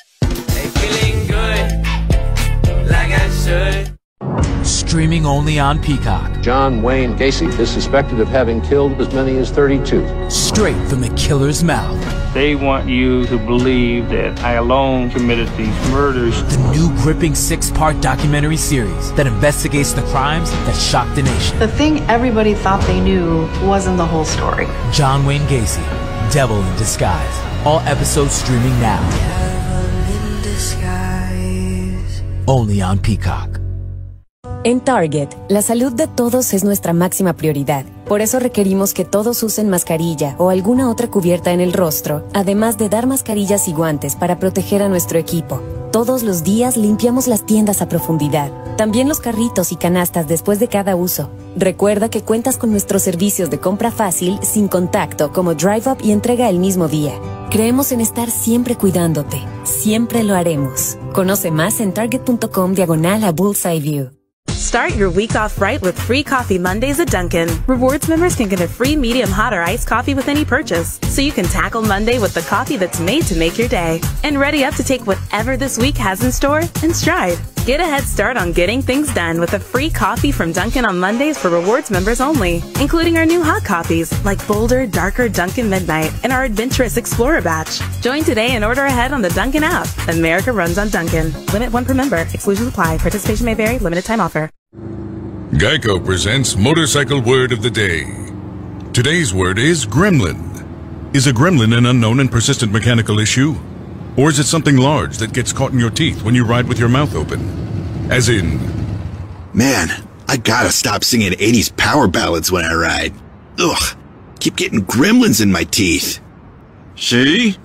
Streaming only on Peacock. John Wayne Gacy is suspected of having killed as many as 32. Straight from the killer's mouth. They want you to believe that I alone committed these murders. The new gripping 6-part documentary series that investigates the crimes that shocked the nation. The thing everybody thought they knew wasn't the whole story. John Wayne Gacy, Devil in Disguise. All episodes streaming now. Devil in Disguise. Only on Peacock. En Target, la salud de todos es nuestra máxima prioridad. Por eso requerimos que todos usen mascarilla o alguna otra cubierta en el rostro, además de dar mascarillas y guantes para proteger a nuestro equipo. Todos los días limpiamos las tiendas a profundidad, también los carritos y canastas después de cada uso. Recuerda que cuentas con nuestros servicios de compra fácil, sin contacto, como Drive Up y entrega el mismo día. Creemos en estar siempre cuidándote. Siempre lo haremos. Conoce más en target.com/Bullseye View. Start your week off right with free coffee Mondays at Dunkin'. Rewards members can get a free medium hot or iced coffee with any purchase, so you can tackle Monday with the coffee that's made to make your day. And ready up to take whatever this week has in store in stride. Get a head start on getting things done with a free coffee from Dunkin' on Mondays for rewards members only, including our new hot coffees like Bolder, Darker Dunkin' Midnight and our Adventurous Explorer batch. Join today and order ahead on the Dunkin' app. America runs on Dunkin'. Limit 1 per member. Exclusions apply. Participation may vary. Limited time offer. Geico presents Motorcycle Word of the Day. Today's word is gremlin. Is a gremlin an unknown and persistent mechanical issue? Or is it something large that gets caught in your teeth when you ride with your mouth open? As in... Man, I gotta stop singing 80s power ballads when I ride. Ugh, keep getting gremlins in my teeth. See?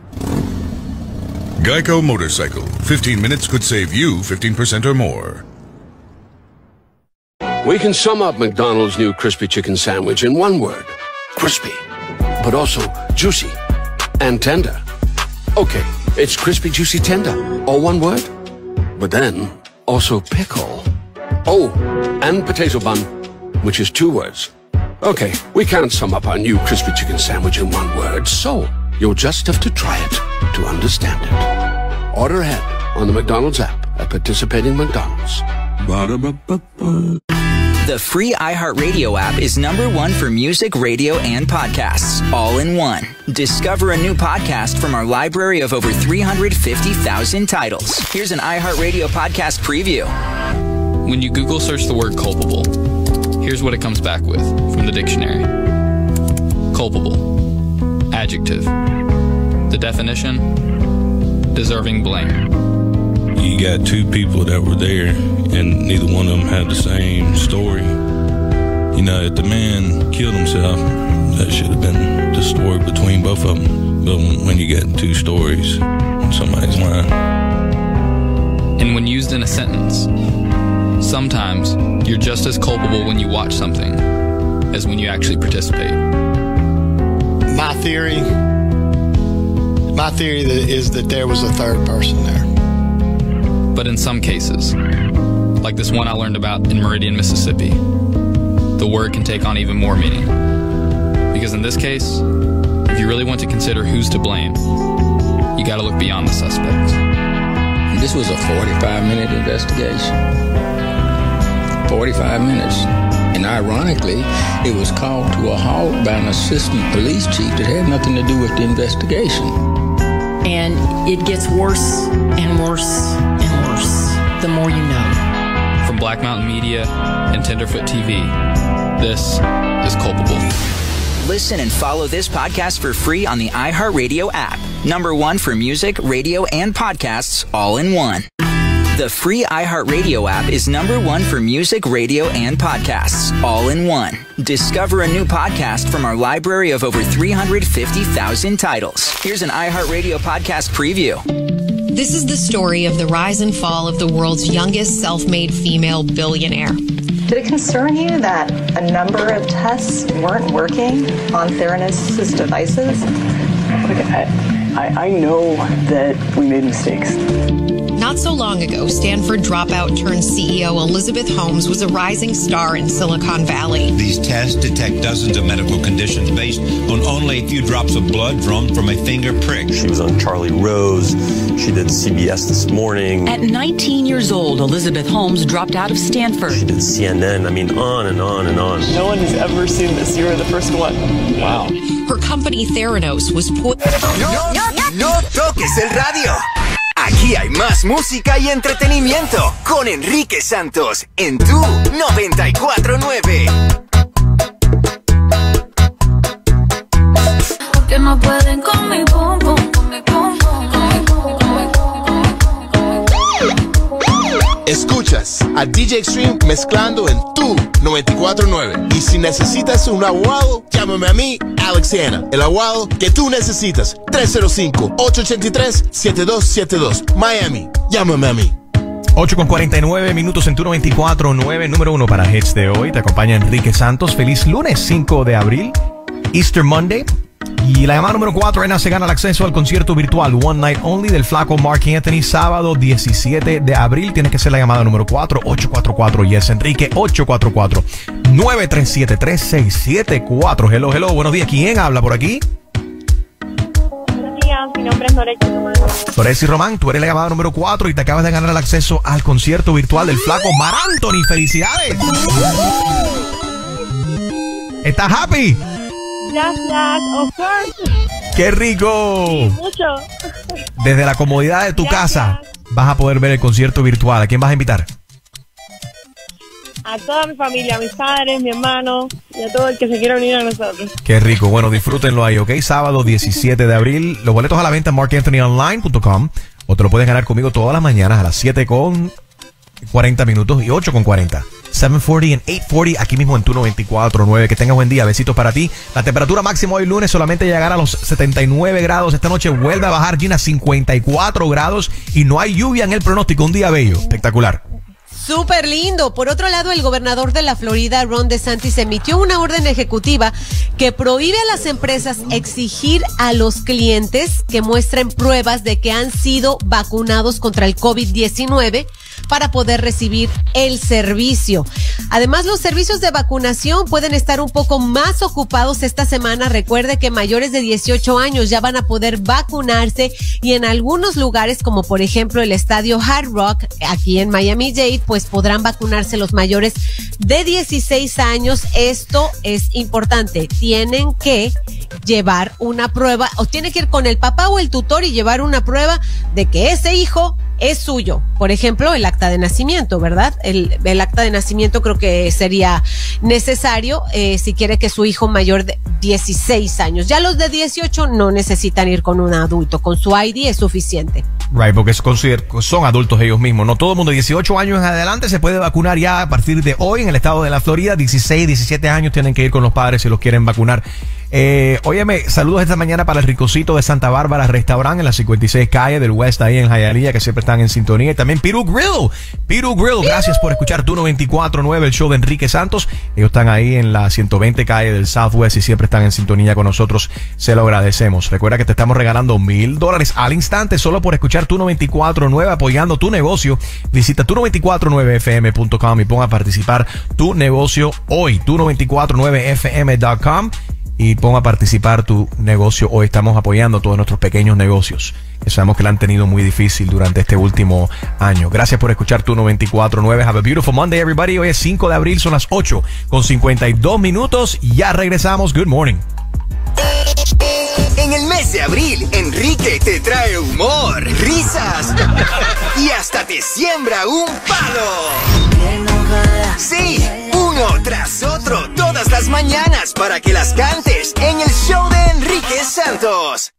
Geico Motorcycle. 15 minutes could save you 15% or more. We can sum up McDonald's new crispy chicken sandwich in one word. Crispy. But also juicy and tender. Okay, it's crispy, juicy, tender. All one word. But then, also pickle. Oh, and potato bun, which is 2 words. Okay, we can't sum up our new crispy chicken sandwich in one word, so you'll just have to try it to understand it. Order ahead on the McDonald's app at participating McDonald's. Ba-da-ba-ba-ba. The free iHeartRadio app is #1 for music, radio, and podcasts, all in one. Discover a new podcast from our library of over 350,000 titles. Here's an iHeartRadio podcast preview. When you Google search the word culpable, here's what it comes back with from the dictionary. Culpable. Adjective. The definition? Deserving blame. You got two people that were there, and neither one of them had the same story. You know, if the man killed himself, that should have been the story between both of them. But when you get two stories, somebody's lying. And when used in a sentence, sometimes you're just as culpable when you watch something as when you actually participate. My theory is that there was a third person there. But in some cases, like this one I learned about in Meridian, Mississippi, the word can take on even more meaning. Because in this case, if you really want to consider who's to blame, you gotta look beyond the suspects. This was a 45-minute investigation. 45 minutes. And ironically, it was called to a halt by an assistant police chief that had nothing to do with the investigation. And it gets worse and worse and worse the more you know. From Black Mountain Media and Tenderfoot TV, this is Culpable. Listen and follow this podcast for free on the iHeartRadio app. #1 for music, radio, and podcasts, all in one. The free iHeartRadio app is #1 for music, radio, and podcasts, all in one. Discover a new podcast from our library of over 350,000 titles. Here's an iHeartRadio podcast preview. This is the story of the rise and fall of the world's youngest self-made female billionaire. Did it concern you that a number of tests weren't working on Theranos' devices? Look, I know that we made mistakes. Not so long ago, Stanford dropout turned CEO Elizabeth Holmes was a rising star in Silicon Valley. These tests detect dozens of medical conditions based on only a few drops of blood drawn from a finger prick. She was on Charlie Rose. She did CBS This Morning. At 19 years old, Elizabeth Holmes dropped out of Stanford. She did CNN. I mean, on and on and on. No one has ever seen this. You were the first one. Wow. Her company Theranos was put... No toques el radio. Aquí hay más música y entretenimiento con Enrique Santos en Tu 94.9. Porque no pueden con mi pum pum, con mi pum pum, con mi pum pum. Escuchas a DJ Extreme mezclando en Tu 94.9. Y si necesitas un aguado, llámame a mí, Alex Hanna. El aguado que tú necesitas. 305-883-7272. Miami. Llámame a mí. 8:49 minutos en Tu 94.9. Número 1 para Hits de hoy. Te acompaña Enrique Santos. Feliz lunes 5 de abril. Easter Monday. Y la llamada número 4, Ena se gana el acceso al concierto virtual One Night Only del flaco Mark Anthony, sábado 17 de abril. Tienes que ser la llamada número 4, 844 Yes Enrique, 844-937-3674. Hello, hello, buenos días. ¿Quién habla por aquí? Buenos días, mi nombre es Noresi Román. Noresi Román, tú eres la llamada número 4 y te acabas de ganar el acceso al concierto virtual del flaco Mark Anthony. ¡Felicidades! ¿Estás happy? Gracias, of course. ¡Qué rico! Sí, mucho. Desde la comodidad de tu casa vas a poder ver el concierto virtual. ¿A quién vas a invitar? A toda mi familia, a mis padres, mi hermano y a todo el que se quiera unir a nosotros. ¡Qué rico! Bueno, disfrútenlo ahí, ¿ok? Sábado 17 de abril. Los boletos a la venta en markanthonyonline.com o te lo puedes ganar conmigo todas las mañanas a las 7:40 minutos y 8:40. 7:40 and 8:40 aquí mismo en Tu 94.9. Que tengas buen día, besitos para ti. La temperatura máxima hoy lunes solamente llegará a los 79 grados. Esta noche vuelve a bajar, Gina, 54 grados y no hay lluvia en el pronóstico. Un día bello, espectacular. Súper lindo. Por otro lado, el gobernador de la Florida, Ron DeSantis, emitió una orden ejecutiva que prohíbe a las empresas exigir a los clientes que muestren pruebas de que han sido vacunados contra el COVID-19 para poder recibir el servicio. Además, los servicios de vacunación pueden estar un poco más ocupados esta semana. Recuerde que mayores de 18 años ya van a poder vacunarse y en algunos lugares, como por ejemplo el estadio Hard Rock aquí en Miami-Dade, pues podrán vacunarse los mayores de 16 años. Esto es importante. Tienen que llevar una prueba o tiene que ir con el papá o el tutor y llevar una prueba de que ese hijo es suyo. Por ejemplo, el acta de nacimiento, ¿verdad? El acta de nacimiento creo que sería necesario si quiere que su hijo mayor de 16 años. Ya los de 18 no necesitan ir con un adulto, con su ID es suficiente. Right, porque son adultos ellos mismos. No todo el mundo de 18 años en adelante se puede vacunar ya a partir de hoy en el estado de la Florida. 16, 17 años tienen que ir con los padres si los quieren vacunar. Óyeme, saludos esta mañana para el Ricocito de Santa Bárbara Restaurant en la 56 calle del West ahí en Hialeah, que siempre están en sintonía. Y también Piru Grill, gracias por escuchar tu 94.9, el show de Enrique Santos. Ellos están ahí en la 120 calle del Southwest y siempre están en sintonía con nosotros. Se lo agradecemos. Recuerda que te estamos regalando $1,000 al instante solo por escuchar tu 94.9, apoyando tu negocio. Visita tu949fm.com y ponga a participar tu negocio hoy. tu949fm.com y ponga a participar tu negocio hoy. Estamos apoyando todos nuestros pequeños negocios que sabemos que la han tenido muy difícil durante este último año. Gracias por escuchar tu 94.9. Have a beautiful Monday, everybody. Hoy es 5 de abril, son las 8:52 y ya regresamos. Good morning. En el mes de abril, Enrique te trae humor, risas y hasta te siembra un palo. Sí, uno tras otro, todas las mañanas para que las cantes en el show de Enrique Santos.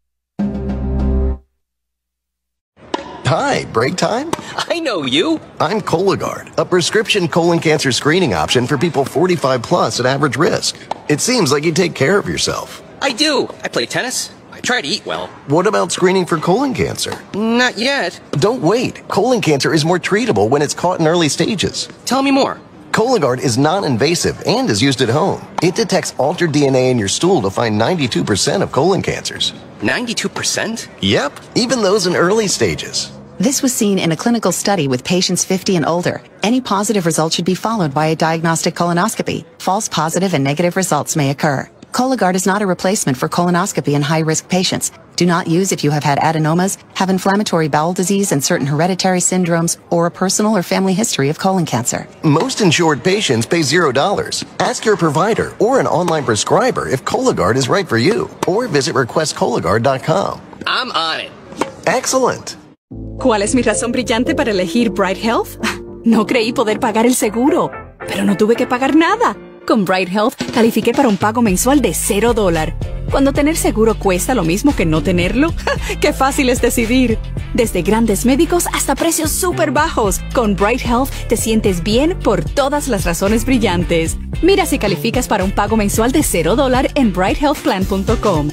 Hi, break time? I know you. I'm Cologuard, a prescription colon cancer screening option for people 45 plus at average risk. It seems like you take care of yourself. I do. I play tennis. I try to eat well. What about screening for colon cancer? Not yet. Don't wait. Colon cancer is more treatable when it's caught in early stages. Tell me more. Cologuard is non-invasive and is used at home. It detects altered DNA in your stool to find 92% of colon cancers. 92%? Yep, even those in early stages. This was seen in a clinical study with patients 50 and older. Any positive result should be followed by a diagnostic colonoscopy. False positive and negative results may occur. Cologuard is not a replacement for colonoscopy in high-risk patients. Do not use if you have had adenomas, have inflammatory bowel disease and certain hereditary syndromes, or a personal or family history of colon cancer. Most insured patients pay $0. Ask your provider or an online prescriber if Cologuard is right for you, or visit requestcologuard.com. I'm on it. Excellent. ¿Cuál es mi razón brillante para elegir Bright Health? No creí poder pagar el seguro, pero no tuve que pagar nada. Con Bright Health califiqué para un pago mensual de $0. Cuando tener seguro cuesta lo mismo que no tenerlo, ¡qué fácil es decidir! Desde grandes médicos hasta precios súper bajos. Con Bright Health te sientes bien por todas las razones brillantes. Mira si calificas para un pago mensual de $0 en brighthealthplan.com.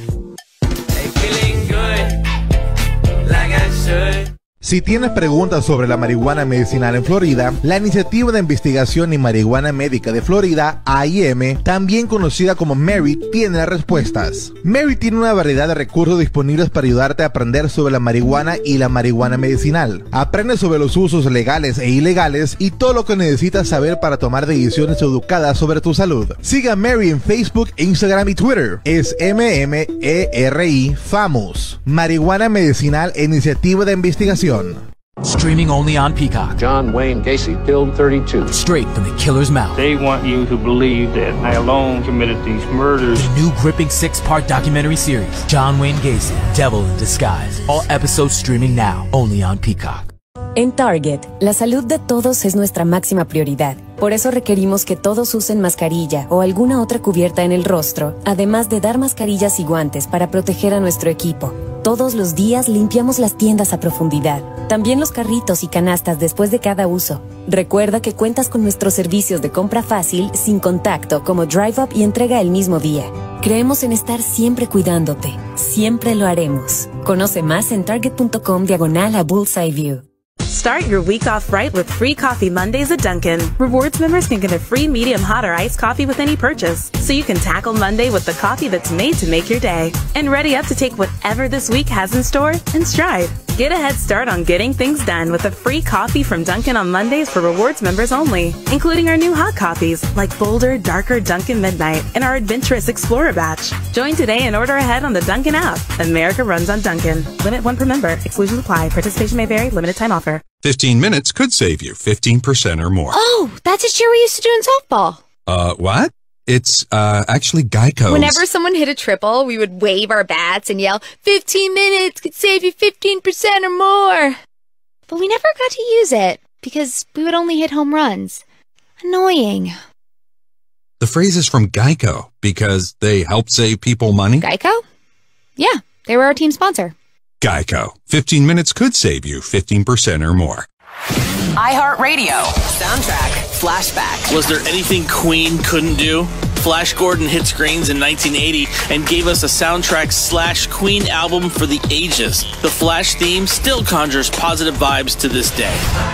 Si tienes preguntas sobre la marihuana medicinal en Florida, la Iniciativa de Investigación y Marihuana Médica de Florida, AIM, también conocida como MERIT, tiene las respuestas. MERIT tiene una variedad de recursos disponibles para ayudarte a aprender sobre la marihuana y la marihuana medicinal. Aprende sobre los usos legales e ilegales y todo lo que necesitas saber para tomar decisiones educadas sobre tu salud. Siga a MERIT en Facebook, Instagram y Twitter. Es MMERI FAMOS. Marihuana Medicinal e Iniciativa de Investigación. Streaming only on Peacock. John Wayne Gacy killed 32. Straight from the killer's mouth. They want you to believe that I alone committed these murders. The new gripping 6-part documentary series, John Wayne Gacy, Devil in Disguise. All episodes streaming now, only on Peacock. En Target, la salud de todos es nuestra máxima prioridad. Por eso requerimos que todos usen mascarilla o alguna otra cubierta en el rostro, además de dar mascarillas y guantes para proteger a nuestro equipo. Todos los días limpiamos las tiendas a profundidad, también los carritos y canastas después de cada uso. Recuerda que cuentas con nuestros servicios de compra fácil, sin contacto, como Drive Up y entrega el mismo día. Creemos en estar siempre cuidándote. Siempre lo haremos. Conoce más en target.com/Bullseye View. Start your week off right with free coffee Mondays at Dunkin'. Rewards members can get a free medium hot or iced coffee with any purchase, so you can tackle Monday with the coffee that's made to make your day. And ready up to take whatever this week has in store in stride. Get a head start on getting things done with a free coffee from Dunkin' on Mondays for rewards members only, including our new hot coffees like Bolder, Darker Dunkin' Midnight and our Adventurous Explorer batch. Join today and order ahead on the Dunkin' app. America runs on Dunkin'. Limit 1 per member. Exclusions apply. Participation may vary. Limited time offer. 15 minutes could save you 15% or more. Oh, that's a cheer we used to do in softball. What? It's, actually Geico. Whenever someone hit a triple, we would wave our bats and yell, 15 minutes could save you 15% or more. But we never got to use it because we would only hit home runs. Annoying. The phrase is from Geico because they help save people money. Geico? Yeah, they were our team sponsor. Geico. 15 minutes could save you 15% or more. iHeartRadio. Soundtrack. Flashback. Was there anything Queen couldn't do? Flash Gordon hit screens in 1980 and gave us a soundtrack / Queen album for the ages. The Flash theme still conjures positive vibes to this day.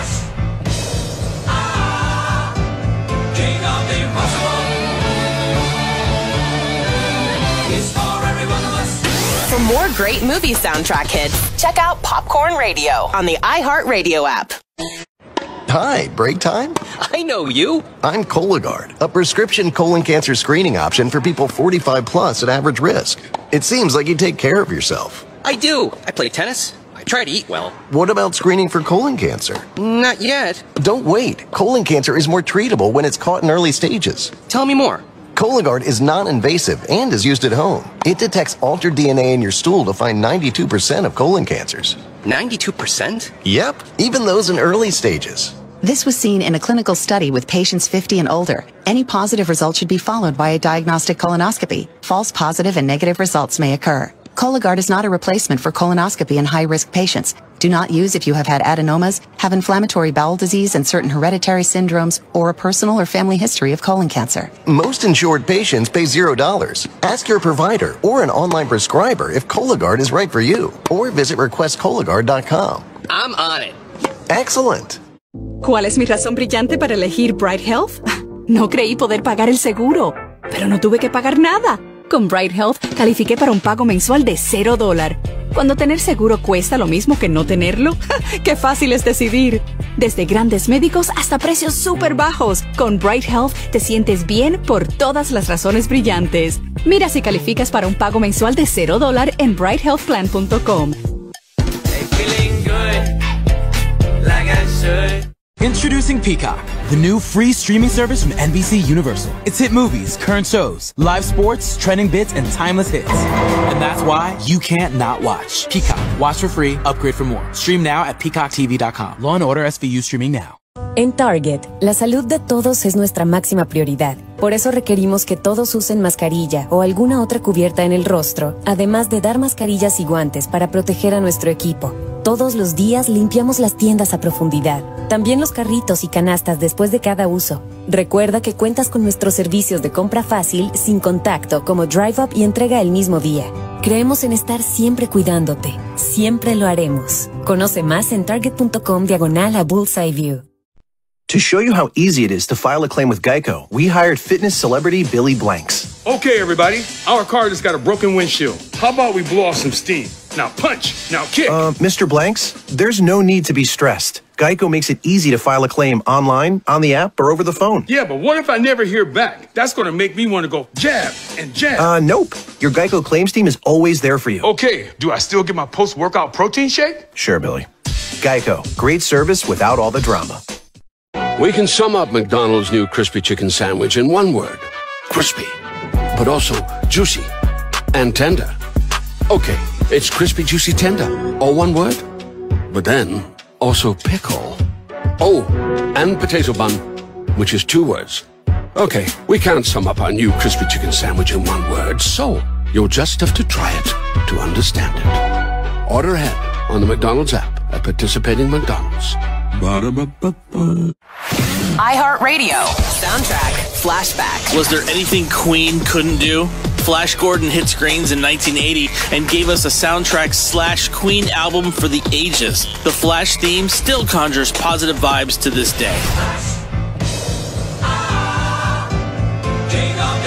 For more great movie soundtrack hits, check out Popcorn Radio on the iHeartRadio app. Hi, break time? I know you. I'm Cologuard, a prescription colon cancer screening option for people 45 plus at average risk. It seems like you take care of yourself. I do. I play tennis. I try to eat well. What about screening for colon cancer? Not yet. Don't wait. Colon cancer is more treatable when it's caught in early stages. Tell me more. Cologuard is non-invasive and is used at home. It detects altered DNA in your stool to find 92% of colon cancers. 92%? Yep, even those in early stages. This was seen in a clinical study with patients 50 and older. Any positive result should be followed by a diagnostic colonoscopy. False positive and negative results may occur. Cologuard is not a replacement for colonoscopy in high-risk patients. Do not use if you have had adenomas, have inflammatory bowel disease and certain hereditary syndromes, or a personal or family history of colon cancer. Most insured patients pay $0. Ask your provider or an online prescriber if Cologuard is right for you, or visit requestcologuard.com. I'm on it. Excellent. ¿Cuál es mi razón brillante para elegir Bright Health? No creí poder pagar el seguro, pero no tuve que pagar nada. Con Bright Health califiqué para un pago mensual de $0. Cuando tener seguro cuesta lo mismo que no tenerlo, ¡qué fácil es decidir! Desde grandes médicos hasta precios súper bajos. Con Bright Health te sientes bien por todas las razones brillantes. Mira si calificas para un pago mensual de $0 en brighthealthplan.com. Introducing Peacock, the new free streaming service from NBC Universal. It's hit movies, current shows, live sports, trending bits, and timeless hits. And that's why you can't not watch. Peacock. Watch for free, upgrade for more. Stream now at peacocktv.com. Law & Order SVU streaming now. En Target, la salud de todos es nuestra máxima prioridad. Por eso requerimos que todos usen mascarilla o alguna otra cubierta en el rostro, además de dar mascarillas y guantes para proteger a nuestro equipo. Todos los días limpiamos las tiendas a profundidad, también los carritos y canastas después de cada uso. Recuerda que cuentas con nuestros servicios de compra fácil, sin contacto, como Drive Up y entrega el mismo día. Creemos en estar siempre cuidándote. Siempre lo haremos. Conoce más en target.com/bullseye-view. To show you how easy it is to file a claim with Geico, we hired fitness celebrity Billy Blanks. Okay, everybody, our car just got a broken windshield. How about we blow off some steam? Now punch, now kick. Mr. Blanks, there's no need to be stressed. Geico makes it easy to file a claim online, on the app, or over the phone. Yeah, but what if I never hear back? That's going to make me want to go jab and jab. Nope. Your Geico claims team is always there for you. Okay, do I still get my post-workout protein shake? Sure, Billy. Geico, great service without all the drama. We can sum up McDonald's new crispy chicken sandwich in one word. Crispy. But also juicy and tender. Okay, it's crispy, juicy, tender. All one word. But then also pickle. Oh, and potato bun, which is 2 words. Okay, we can't sum up our new crispy chicken sandwich in one word, so you'll just have to try it to understand it. Order ahead on the McDonald's app at participating McDonald's. iHeartRadio. Soundtrack. Flashback. Was there anything Queen couldn't do? Flash Gordon hit screens in 1980 and gave us a soundtrack / Queen album for the ages. The Flash theme still conjures positive vibes to this day.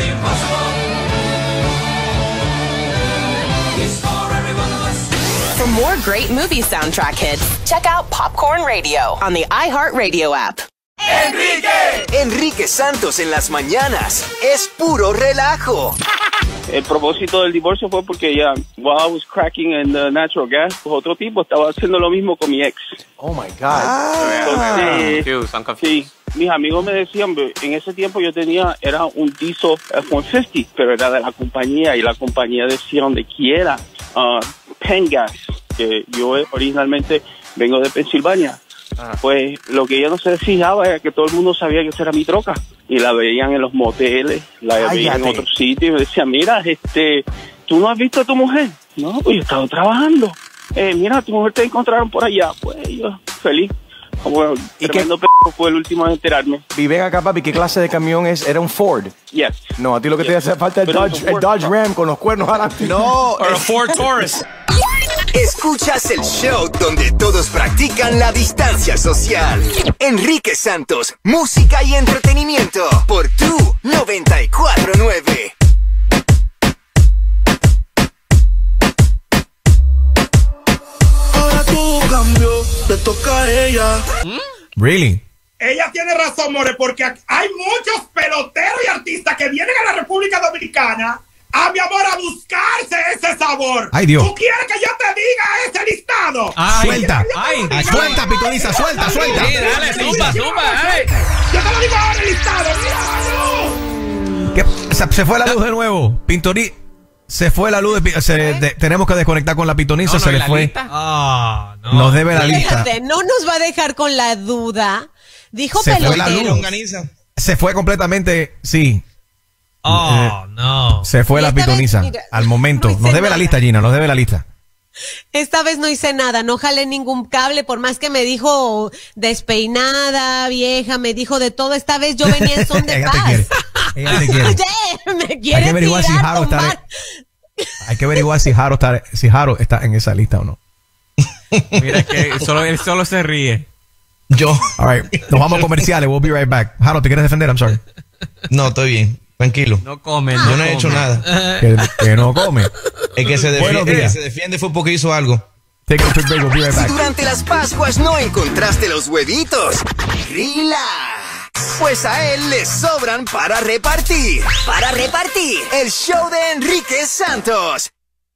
For more great movie soundtrack hits, check out Popcorn Radio on the iHeart Radio app. Enrique Santos en las mañanas. Es puro relajo. El propósito del divorcio fue porque ya, while I was cracking in the natural gas, pues otro tipo estaba haciendo lo mismo con mi ex. Oh my God. Entonces, sí, mis amigos me decían, en ese tiempo yo era un diesel F-150, pero era de la compañía, y la compañía decía donde quiera, Penn Gas, que yo originalmente vengo de Pensilvania. Pues lo que ella no se fijaba era que todo el mundo sabía que esa era mi troca, y la veían en los moteles, la veían en otros sitios, y me decían, mira, ¿tú no has visto a tu mujer? No, pues yo he estado trabajando. Mira, tu mujer te encontraron por allá. Pues yo, feliz. Como tremendo fue el último en enterarme. Y ven acá, papi, ¿qué clase de camión es? ¿Era un Ford? Yes. No, a ti lo que te hace falta es el Dodge Ram con los cuernos adelante. No, Or a Ford Taurus. Escuchas el show donde todos practican la distancia social. Enrique Santos, música y entretenimiento por Tu 94.9. Ahora todo cambió, le toca a ella. Really? Ella tiene razón, more, porque hay muchos peloteros y artistas que vienen a la República Dominicana a, mi amor, a buscarse ese sabor. Ay, Dios. ¿Tú quieres que yo te diga ese listado? Suelta. Suelta, pitoniza, suelta. Sí, dale, zumba. Yo te lo digo ahora el listado, mira. Se fue la luz de nuevo. Pintori. Se fue la luz. Tenemos que desconectar con la pitoniza. Se le fue. Nos debe la lista. Fíjate, no nos va a dejar con la duda. Dijo se pelotero. Fue la luz. Se fue completamente. Sí. No. Se fue la pitoniza. Al momento. Nos debe la lista, Gina. Nos debe la lista. Esta vez no hice nada, no jalé ningún cable, por más que me dijo despeinada, vieja, me dijo de todo. Esta vez yo venía en son de paz. Ella te quiere. Oye, me quiere. Hay que averiguar si Jaro está. Hay que averiguar si Jaro está en esa lista o no. Mira que él solo se ríe. All right. Nos vamos a comerciales. We'll be right back. Jaro, ¿te quieres defender? I'm sorry. No, estoy bien. Tranquilo. No come. Yo no he hecho nada. Que no come. El que se defiende fue porque hizo algo. Take a quick break. We'll be right back. Si durante las Pascuas no encontraste los huevitos, relax, pues a él le sobran para repartir. Para repartir, el show de Enrique Santos.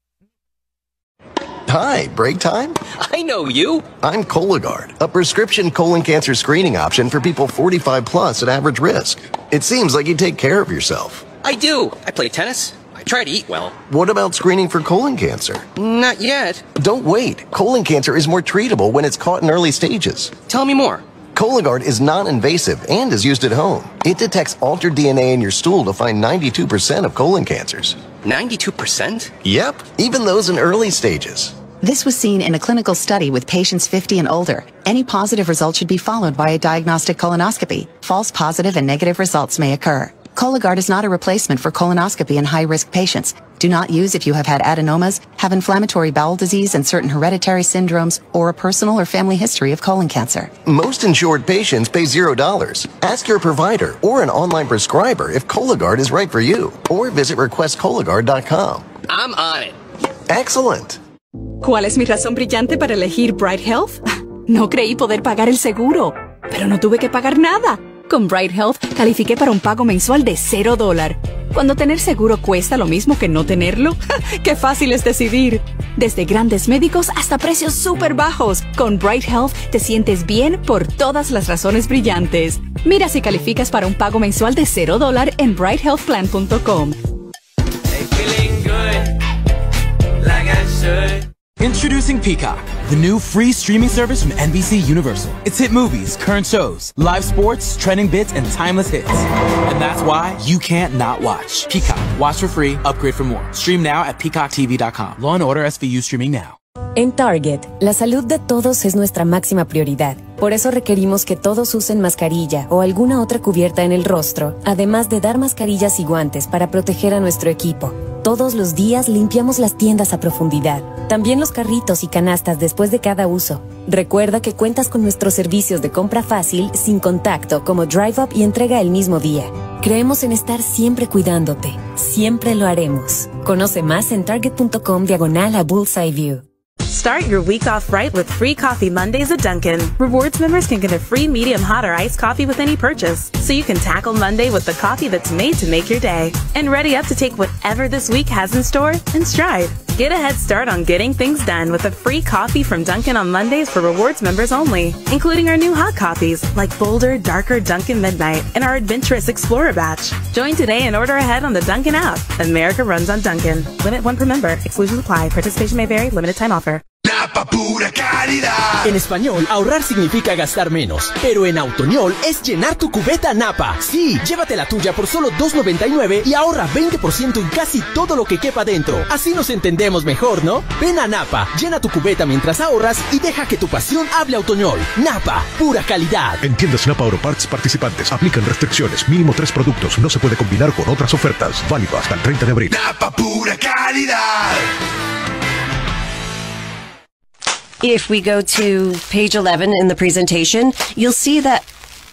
Hi, break time? I know you. I'm Cologuard, a prescription colon cancer screening option for people 45 plus at average risk. It seems like you take care of yourself. I do. I play tennis. I try to eat well. What about screening for colon cancer? Not yet. Don't wait. Colon cancer is more treatable when it's caught in early stages. Tell me more. Cologuard is non-invasive and is used at home. It detects altered DNA in your stool to find 92% of colon cancers. 92%? Yep, even those in early stages. This was seen in a clinical study with patients 50 and older. Any positive result should be followed by a diagnostic colonoscopy. False positive and negative results may occur. Cologuard is not a replacement for colonoscopy in high-risk patients. Do not use if you have had adenomas, have inflammatory bowel disease and certain hereditary syndromes, or a personal or family history of colon cancer. Most insured patients pay $0. Ask your provider or an online prescriber if Cologuard is right for you, or visit requestcologuard.com. I'm on it. Excellent. ¿Cuál es mi razón brillante para elegir Bright Health? No creí poder pagar el seguro, pero no tuve que pagar nada. Con Bright Health califiqué para un pago mensual de $0. Cuando tener seguro cuesta lo mismo que no tenerlo, ¡qué fácil es decidir! Desde grandes médicos hasta precios súper bajos. Con Bright Health te sientes bien por todas las razones brillantes. Mira si calificas para un pago mensual de $0 en brighthealthplan.com. Introducing Peacock, the new free streaming service from NBC Universal. It's hit movies, current shows, live sports, trending bits, and timeless hits. And that's why you can't not watch. Peacock. Watch for free, upgrade for more. Stream now at peacocktv.com. Law & Order SVU streaming now. En Target, la salud de todos es nuestra máxima prioridad. Por eso requerimos que todos usen mascarilla o alguna otra cubierta en el rostro, además de dar mascarillas y guantes para proteger a nuestro equipo. Todos los días limpiamos las tiendas a profundidad, también los carritos y canastas después de cada uso. Recuerda que cuentas con nuestros servicios de compra fácil, sin contacto, como Drive Up y entrega el mismo día. Creemos en estar siempre cuidándote. Siempre lo haremos. Conoce más en target.com/a Bullseye View. Start your week off right with free Coffee Mondays at Dunkin'. Rewards members can get a free medium hot or iced coffee with any purchase, so you can tackle Monday with the coffee that's made to make your day. And ready up to take whatever this week has in store in stride. Get a head start on getting things done with a free coffee from Dunkin' on Mondays for rewards members only, including our new hot coffees like Bolder, Darker Dunkin' Midnight and our Adventurous Explorer batch. Join today and order ahead on the Dunkin' app. America runs on Dunkin'. Limit 1 per member. Exclusions apply. Participation may vary. Limited time offer. Napa pura calidad. En español, ahorrar significa gastar menos, pero en Autoniol es llenar tu cubeta Napa. Sí, llévate la tuya por solo $2.99 y ahorra 20% en casi todo lo que quepa dentro. Así nos entendemos mejor, ¿no? Ven a Napa, llena tu cubeta mientras ahorras y deja que tu pasión hable Autoniol. Napa, pura calidad. En tiendas Napa Auto Parts participantes aplican restricciones. Mínimo 3 productos. No se puede combinar con otras ofertas. Válido hasta el 30 de abril. Napa pura calidad. If we go to page 11 in the presentation, you'll see that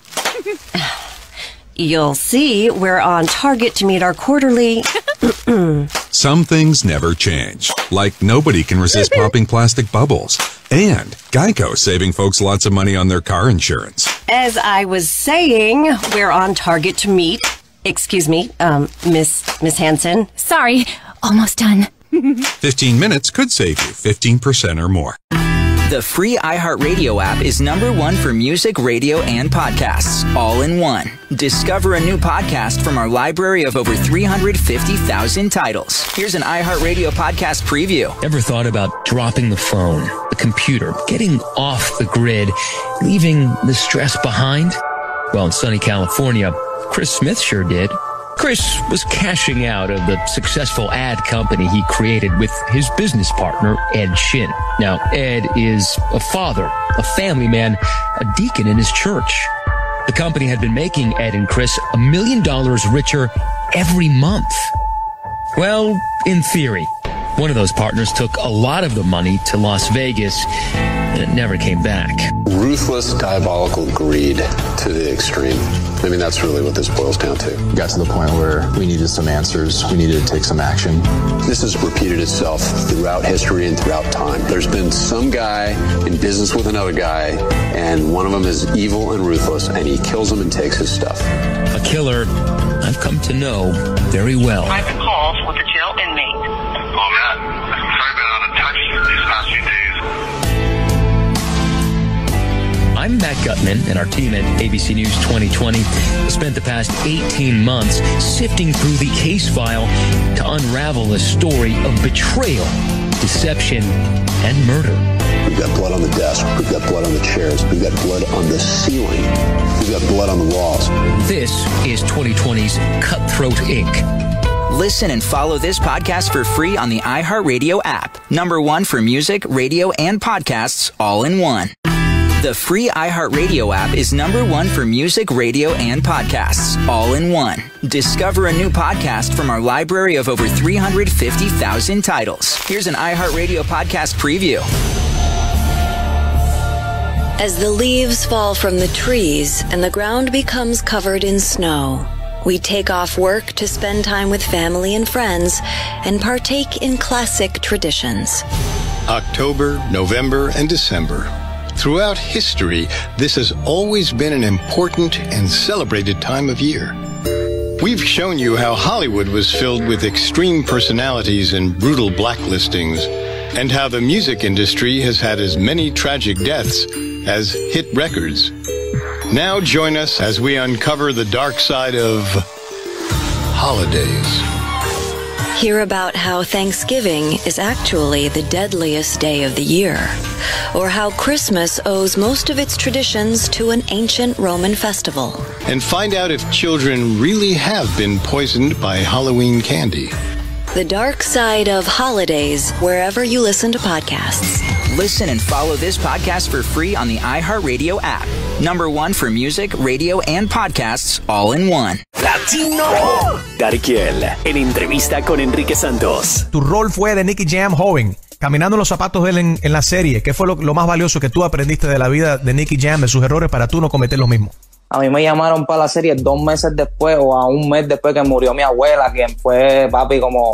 we're on target to meet our quarterly. Some things never change, like nobody can resist popping plastic bubbles, and Geico saving folks lots of money on their car insurance. As I was saying, we're on target to meet. Excuse me, Miss Hansen. Sorry, almost done. 15 minutes could save you 15% or more. The free iHeartRadio app is #1 for music, radio, and podcasts, all in one. Discover a new podcast from our library of over 350,000 titles. Here's an iHeartRadio podcast preview. Ever thought about dropping the phone, the computer, getting off the grid, leaving the stress behind? Well, in sunny California, Chris Smith sure did. Chris was cashing out of the successful ad company he created with his business partner, Ed Shin. Now, Ed is a father, a family man, a deacon in his church. The company had been making Ed and Chris $1 million richer every month. Well, in theory, one of those partners took a lot of the money to Las Vegas, and it never came back. Ruthless, diabolical greed to the extreme. I mean, that's really what this boils down to. Got to the point where we needed some answers. We needed to take some action. This has repeated itself throughout history and throughout time. There's been some guy in business with another guy, and one of them is evil and ruthless, and he kills him and takes his stuff. A killer I've come to know very well. Private calls with a jail inmate. Oh, Matt, I've been out of touch these past few days. I'm Matt Gutman, and our team at ABC News 2020 spent the past 18 months sifting through the case file to unravel a story of betrayal, deception, and murder. We've got blood on the desk. We've got blood on the chairs. We've got blood on the ceiling. We've got blood on the walls. This is 2020's Cutthroat Inc. Listen and follow this podcast for free on the iHeartRadio app. #1 for music, radio, and podcasts, all in one. The free iHeartRadio app is #1 for music, radio, and podcasts, all in one. Discover a new podcast from our library of over 350,000 titles. Here's an iHeartRadio podcast preview. As the leaves fall from the trees and the ground becomes covered in snow, we take off work to spend time with family and friends and partake in classic traditions. October, November, and December. Throughout history, this has always been an important and celebrated time of year. We've shown you how Hollywood was filled with extreme personalities and brutal blacklistings, and how the music industry has had as many tragic deaths as hit records. Now join us as we uncover the dark side of holidays. Hear about how Thanksgiving is actually the deadliest day of the year, or how Christmas owes most of its traditions to an ancient Roman festival. And find out if children really have been poisoned by Halloween candy. The dark side of holidays, wherever you listen to podcasts. Listen and follow this podcast for free on the iHeartRadio app. #1 for music, radio, and podcasts, all in one. Latino. Darkiel, en entrevista con Enrique Santos. Tu rol fue de Nicky Jam joven, caminando en los zapatos de él en la serie. ¿Qué fue lo más valioso que tú aprendiste de la vida de Nicky Jam, de sus errores, para tú no cometer los mismos? A mí me llamaron para la serie 2 meses después o a un mes después que murió mi abuela, quien fue, papi, como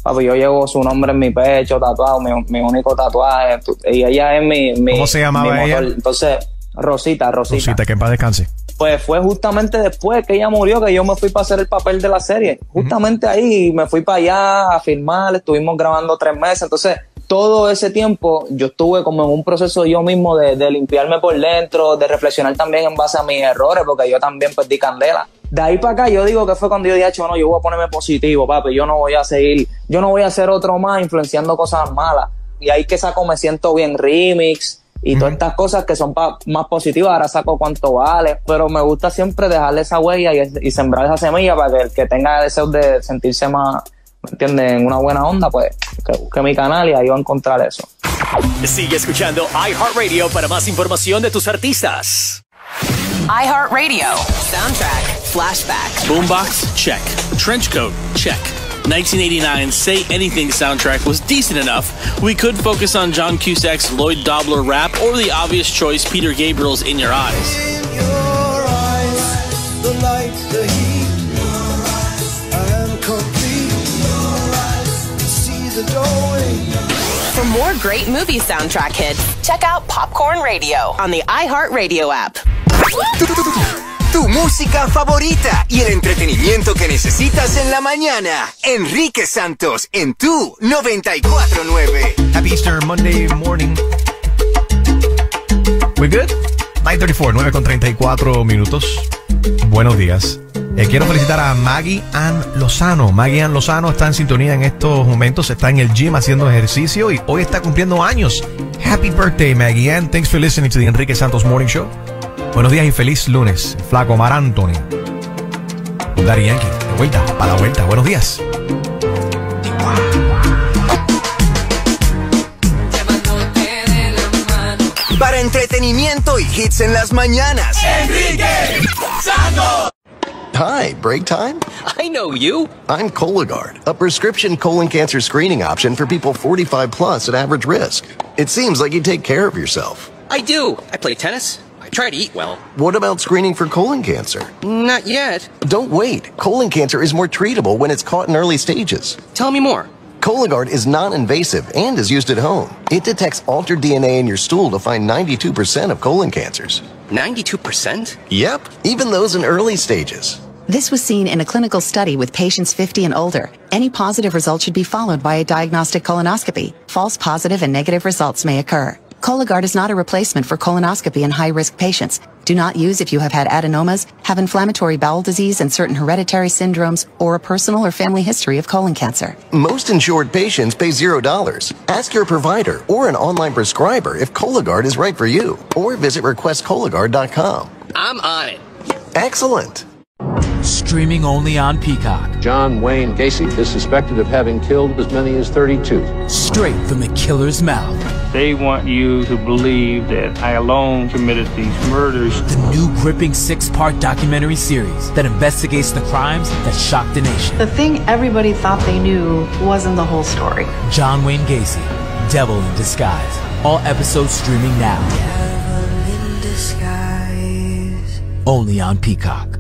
Papi, yo llevo su nombre en mi pecho, tatuado, mi único tatuaje. Y ella es mi ¿Cómo se llamaba ella? Entonces, Rosita. Rosita, que en paz descanse. Pues fue justamente después que ella murió que yo me fui para hacer el papel de la serie. Justamente ahí me fui para allá a filmar, estuvimos grabando 3 meses. Entonces, todo ese tiempo yo estuve como en un proceso yo mismo de limpiarme por dentro, de reflexionar también en base a mis errores, porque yo también perdí candela. De ahí para acá yo digo que fue cuando yo dije, no, yo voy a ponerme positivo, papi, yo no voy a hacer otro más influenciando cosas malas. Y ahí que saco Me Siento Bien remix y todas estas cosas que son más positivas. Ahora saco Cuánto Vale, pero me gusta siempre dejarle esa huella y sembrar esa semilla para que el que tenga deseos de sentirse más, ¿me entiendes?, en una buena onda, pues que busque mi canal y ahí va a encontrar eso. Sigue escuchando iHeartRadio para más información de tus artistas. iHeartRadio. Soundtrack. Flashback. Boombox? Check. Trenchcoat? Check. 1989 Say Anything soundtrack was decent enough. We could focus on John Cusack's Lloyd Dobler rap or the obvious choice Peter Gabriel's In Your Eyes. In your eyes, the light, the heat. I am complete. See the doorway. For more great movie soundtrack hits, check out Popcorn Radio on the iHeartRadio app. Tu música favorita y el entretenimiento que necesitas en la mañana. Enrique Santos en tu 94.9. Happy Easter Monday morning. We good? 9:34, 9:34 minutos. Buenos días. Quiero felicitar a Maggie Ann Lozano. Maggie Ann Lozano está en sintonía en estos momentos. Está en el gym haciendo ejercicio y hoy está cumpliendo años. Happy birthday, Maggie Ann. Thanks for listening to the Enrique Santos Morning Show. Buenos días y feliz lunes. Flaco Mar Anthony. Daddy Yankee. De vuelta, para la vuelta. Buenos días. Para entretenimiento y hits en las mañanas. Enrique Santos. Hi, break time? I know you. I'm Cologuard, a prescription colon cancer screening option for people 45 plus at average risk. It seems like you take care of yourself. I do. I play tennis. I try to eat well. What about screening for colon cancer? Not yet. Don't wait. Colon cancer is more treatable when it's caught in early stages. Tell me more. Cologuard is non-invasive and is used at home. It detects altered DNA in your stool to find 92% of colon cancers. 92%? Yep, even those in early stages. This was seen in a clinical study with patients 50 and older. Any positive result should be followed by a diagnostic colonoscopy. False positive and negative results may occur. Cologuard is not a replacement for colonoscopy in high-risk patients. Do not use if you have had adenomas, have inflammatory bowel disease and certain hereditary syndromes, or a personal or family history of colon cancer. Most insured patients pay $0. Ask your provider or an online prescriber if Cologuard is right for you, or visit requestcologuard.com. I'm on it. Excellent. Streaming only on Peacock. John Wayne Gacy is suspected of having killed as many as 32. Straight from the killer's mouth. They want you to believe that I alone committed these murders. The new gripping 6-part documentary series that investigates the crimes that shocked the nation. The thing everybody thought they knew wasn't the whole story. John Wayne Gacy, Devil in Disguise. All episodes streaming now. Devil in Disguise. Only on Peacock.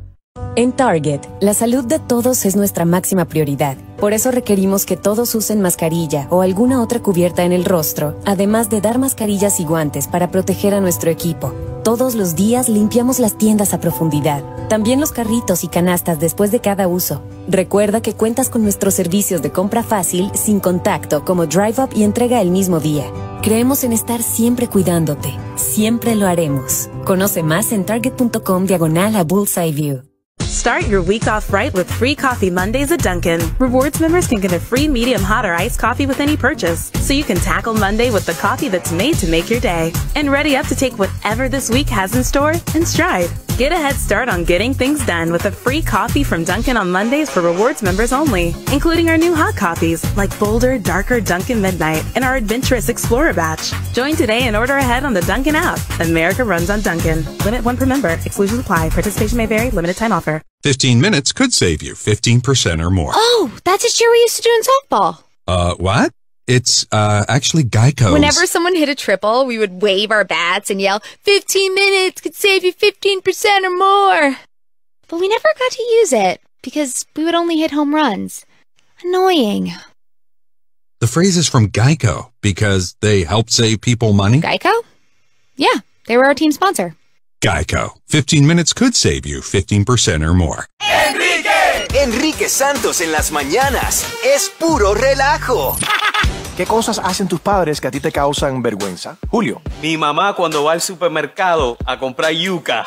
En Target, la salud de todos es nuestra máxima prioridad. Por eso requerimos que todos usen mascarilla o alguna otra cubierta en el rostro, además de dar mascarillas y guantes para proteger a nuestro equipo. Todos los días limpiamos las tiendas a profundidad, también los carritos y canastas después de cada uso. Recuerda que cuentas con nuestros servicios de compra fácil, sin contacto, como Drive Up y entrega el mismo día. Creemos en estar siempre cuidándote. Siempre lo haremos. Conoce más en target.com/a-bullseye-view. Start your week off right with free coffee Mondays at Dunkin'. Rewards members can get a free medium hot or iced coffee with any purchase, so you can tackle Monday with the coffee that's made to make your day. And ready up to take whatever this week has in store in stride. Get a head start on getting things done with a free coffee from Dunkin' on Mondays for rewards members only, including our new hot coffees like Bolder, Darker Dunkin' Midnight and our Adventurous Explorer batch. Join today and order ahead on the Dunkin' app. America runs on Dunkin'. Limit 1 per member. Exclusions apply. Participation may vary. Limited time offer. 15 minutes could save you 15% or more. Oh, that's a cheer we used to do in softball. What? It's, actually Geico's. Whenever someone hit a triple, we would wave our bats and yell, 15 minutes could save you 15% or more. But we never got to use it because we would only hit home runs. Annoying. The phrase is from Geico because they help save people money. Geico? Yeah, they were our team sponsor. Geico. 15 minutes could save you 15% or more. Enrique Santos en las mañanas es puro relajo. ¿Qué cosas hacen tus padres que a ti te causan vergüenza? Julio. Mi mamá cuando va al supermercado a comprar yuca.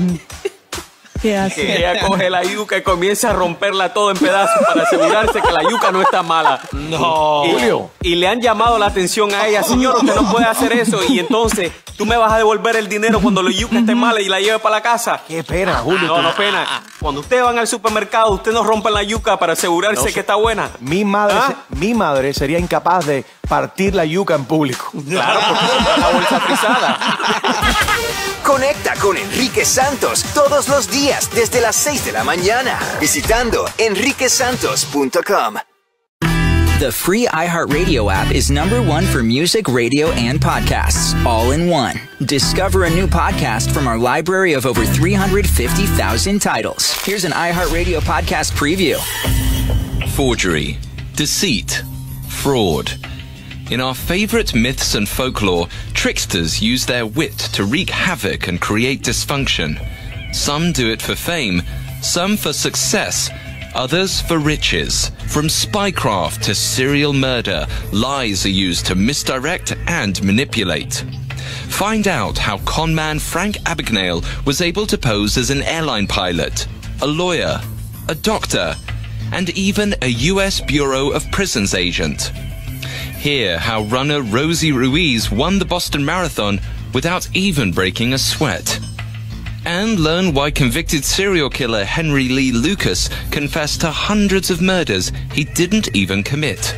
¿Qué hace? Que ella coge la yuca y comienza a romperla todo en pedazos para asegurarse que la yuca no está mala. No. Julio. Y le han llamado la atención a ella. Señor, usted no puede hacer eso. Y entonces, tú me vas a devolver el dinero cuando la yuca esté mala y la lleve para la casa. Qué pena, Julio. No, no pena. Cuando ustedes van al supermercado, usted no rompe la yuca para asegurarse que está buena. Mi madre sería incapaz de partir la yuca en público. Claro, porque compra la bolsa frisada. Conecta con Enrique Santos todos los días desde las 6 de la mañana visitando enriquesantos.com. The free iHeartRadio app is #1 for music, radio, and podcasts, all in one. Discover a new podcast from our library of over 350,000 titles. Here's an iHeartRadio podcast preview. Forgery, deceit, fraud. In our favorite myths and folklore, tricksters use their wit to wreak havoc and create dysfunction. Some do it for fame, some for success, others for riches. From spycraft to serial murder, lies are used to misdirect and manipulate. Find out how conman Frank Abagnale was able to pose as an airline pilot, a lawyer, a doctor, and even a U.S. Bureau of Prisons agent. Hear how runner Rosie Ruiz won the Boston Marathon without even breaking a sweat. And learn why convicted serial killer Henry Lee Lucas confessed to hundreds of murders he didn't even commit.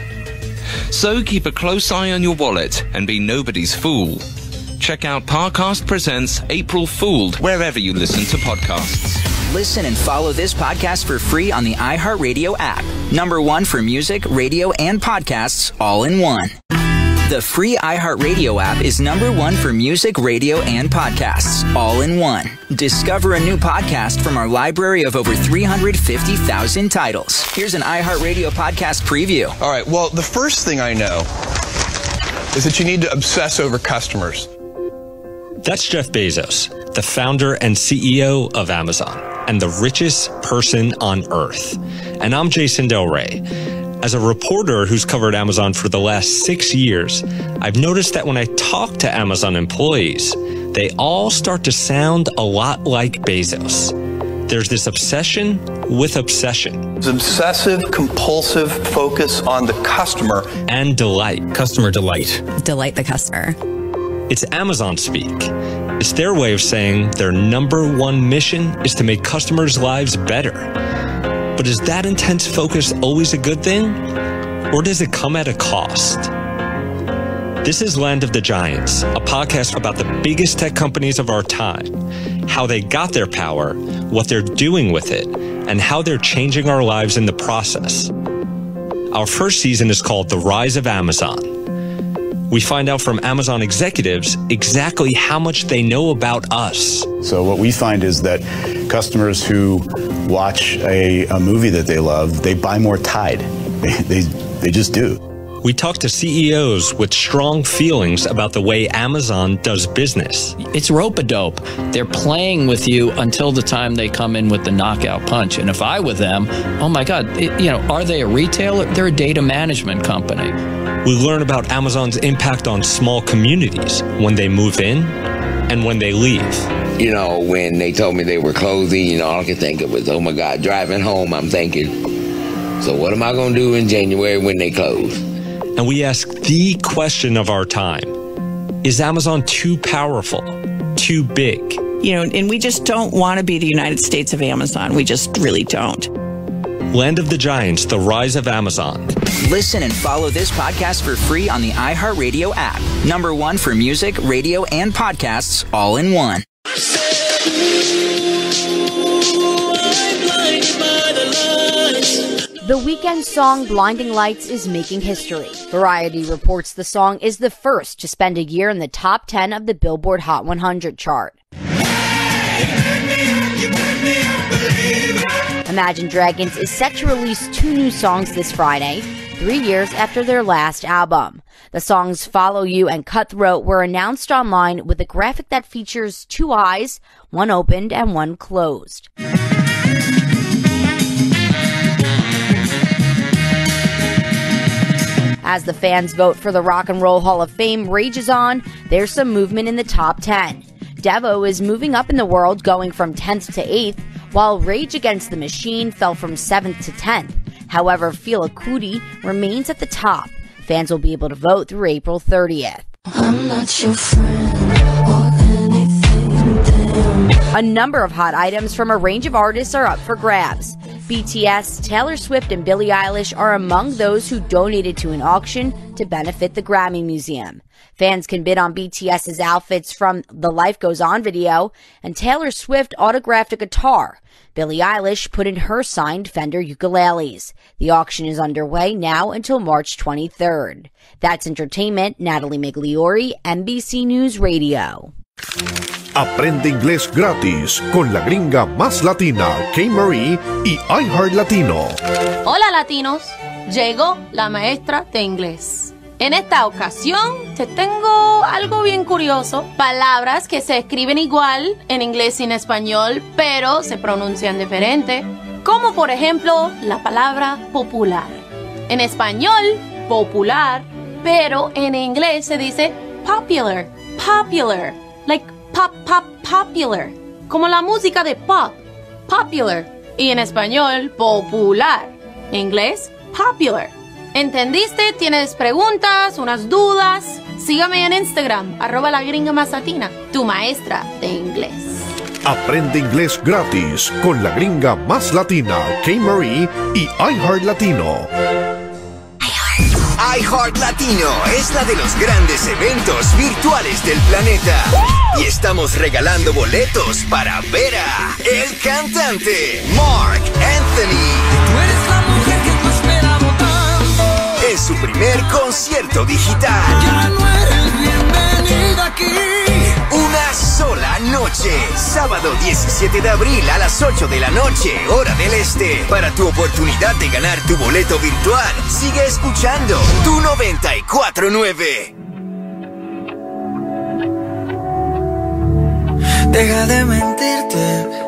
So keep a close eye on your wallet and be nobody's fool. Check out Parcast Presents April Fooled wherever you listen to podcasts. Listen and follow this podcast for free on the iHeartRadio app. #1 for music, radio, and podcasts, all in one. The free iHeartRadio app is #1 for music, radio, and podcasts, all in one. Discover a new podcast from our library of over 350,000 titles. Here's an iHeartRadio podcast preview. All right, well, the first thing I know is that you need to obsess over customers. That's Jeff Bezos, the founder and CEO of Amazon, and the richest person on earth. And I'm Jason Del Rey. As a reporter who's covered Amazon for the last 6 years, I've noticed that when I talk to Amazon employees, they all start to sound a lot like Bezos. There's this obsession with obsession. It's obsessive, compulsive focus on the customer. And delight. Customer delight. Delight the customer. It's Amazon speak. It's their way of saying their #1 mission is to make customers' lives better. But is that intense focus always a good thing? Or does it come at a cost? This is Land of the Giants, a podcast about the biggest tech companies of our time, how they got their power, what they're doing with it, and how they're changing our lives in the process. Our first season is called The Rise of Amazon. We find out from Amazon executives exactly how much they know about us. So what we find is that customers who watch a movie that they love, they buy more Tide. They just do. We talk to CEOs with strong feelings about the way Amazon does business. It's rope-a-dope. They're playing with you until the time they come in with the knockout punch. And if I were them, oh my God, are they a retailer? They're a data management company. We learn about Amazon's impact on small communities when they move in and when they leave. When they told me they were closing, all I could think of was, oh my God, driving home, I'm thinking, so what am I going to do in January when they close? And we ask the question of our time. Is Amazon too powerful? Too big? And we just don't want to be the United States of Amazon. We just really don't. Land of the Giants, The Rise of Amazon. Listen and follow this podcast for free on the iHeartRadio app. #1 for music, radio, and podcasts, all in one. The Weeknd's song Blinding Lights is making history. Variety reports the song is the first to spend a year in the top 10 of the Billboard Hot 100 chart. Imagine Dragons is set to release 2 new songs this Friday, 3 years after their last album. The songs Follow You and Cutthroat were announced online with a graphic that features 2 eyes, one opened and one closed. As the fans vote for the Rock and Roll Hall of Fame rages on, there's some movement in the top 10. Devo is moving up in the world, going from 10th to 8th, while Rage Against the Machine fell from 7th to 10th. However, Fela Kuti remains at the top. Fans will be able to vote through April 30th. I'm not your friend or anything, damn. A number of hot items from a range of artists are up for grabs. BTS, Taylor Swift, and Billie Eilish are among those who donated to an auction to benefit the Grammy Museum. Fans can bid on BTS's outfits from the Life Goes On video, and Taylor Swift autographed a guitar. Billie Eilish put in her signed Fender ukuleles. The auction is underway now until March 23rd. That's entertainment. Natalie Migliori, NBC News Radio. Aprende inglés gratis con la gringa más latina, K-Marie y iHeart Latino. Hola latinos, llegó la maestra de inglés. En esta ocasión te tengo algo bien curioso, palabras que se escriben igual en inglés y en español, pero se pronuncian diferente, como por ejemplo la palabra popular. En español, popular, pero en inglés se dice popular, popular, like pop, pop, popular, como la música de pop, popular, y en español, popular, en inglés, popular. ¿Entendiste? ¿Tienes preguntas, unas dudas? Sígame en Instagram, @lagringamasLatina, tu maestra de inglés. Aprende inglés gratis con la gringa más latina, K-Marie y iHeart Latino. iHeart Latino es la de los grandes eventos virtuales del planeta. Y estamos regalando boletos para ver a el cantante Marc Anthony. Tú eres la mujer que tú esperabas tanto. En su primer concierto digital. Ya no eres bienvenida aquí. Una sola noche. Sábado 17 de abril a las 8 de la noche, hora del este. Para tu oportunidad de ganar tu boleto virtual, sigue escuchando tu 94.9. Deja de mentirte.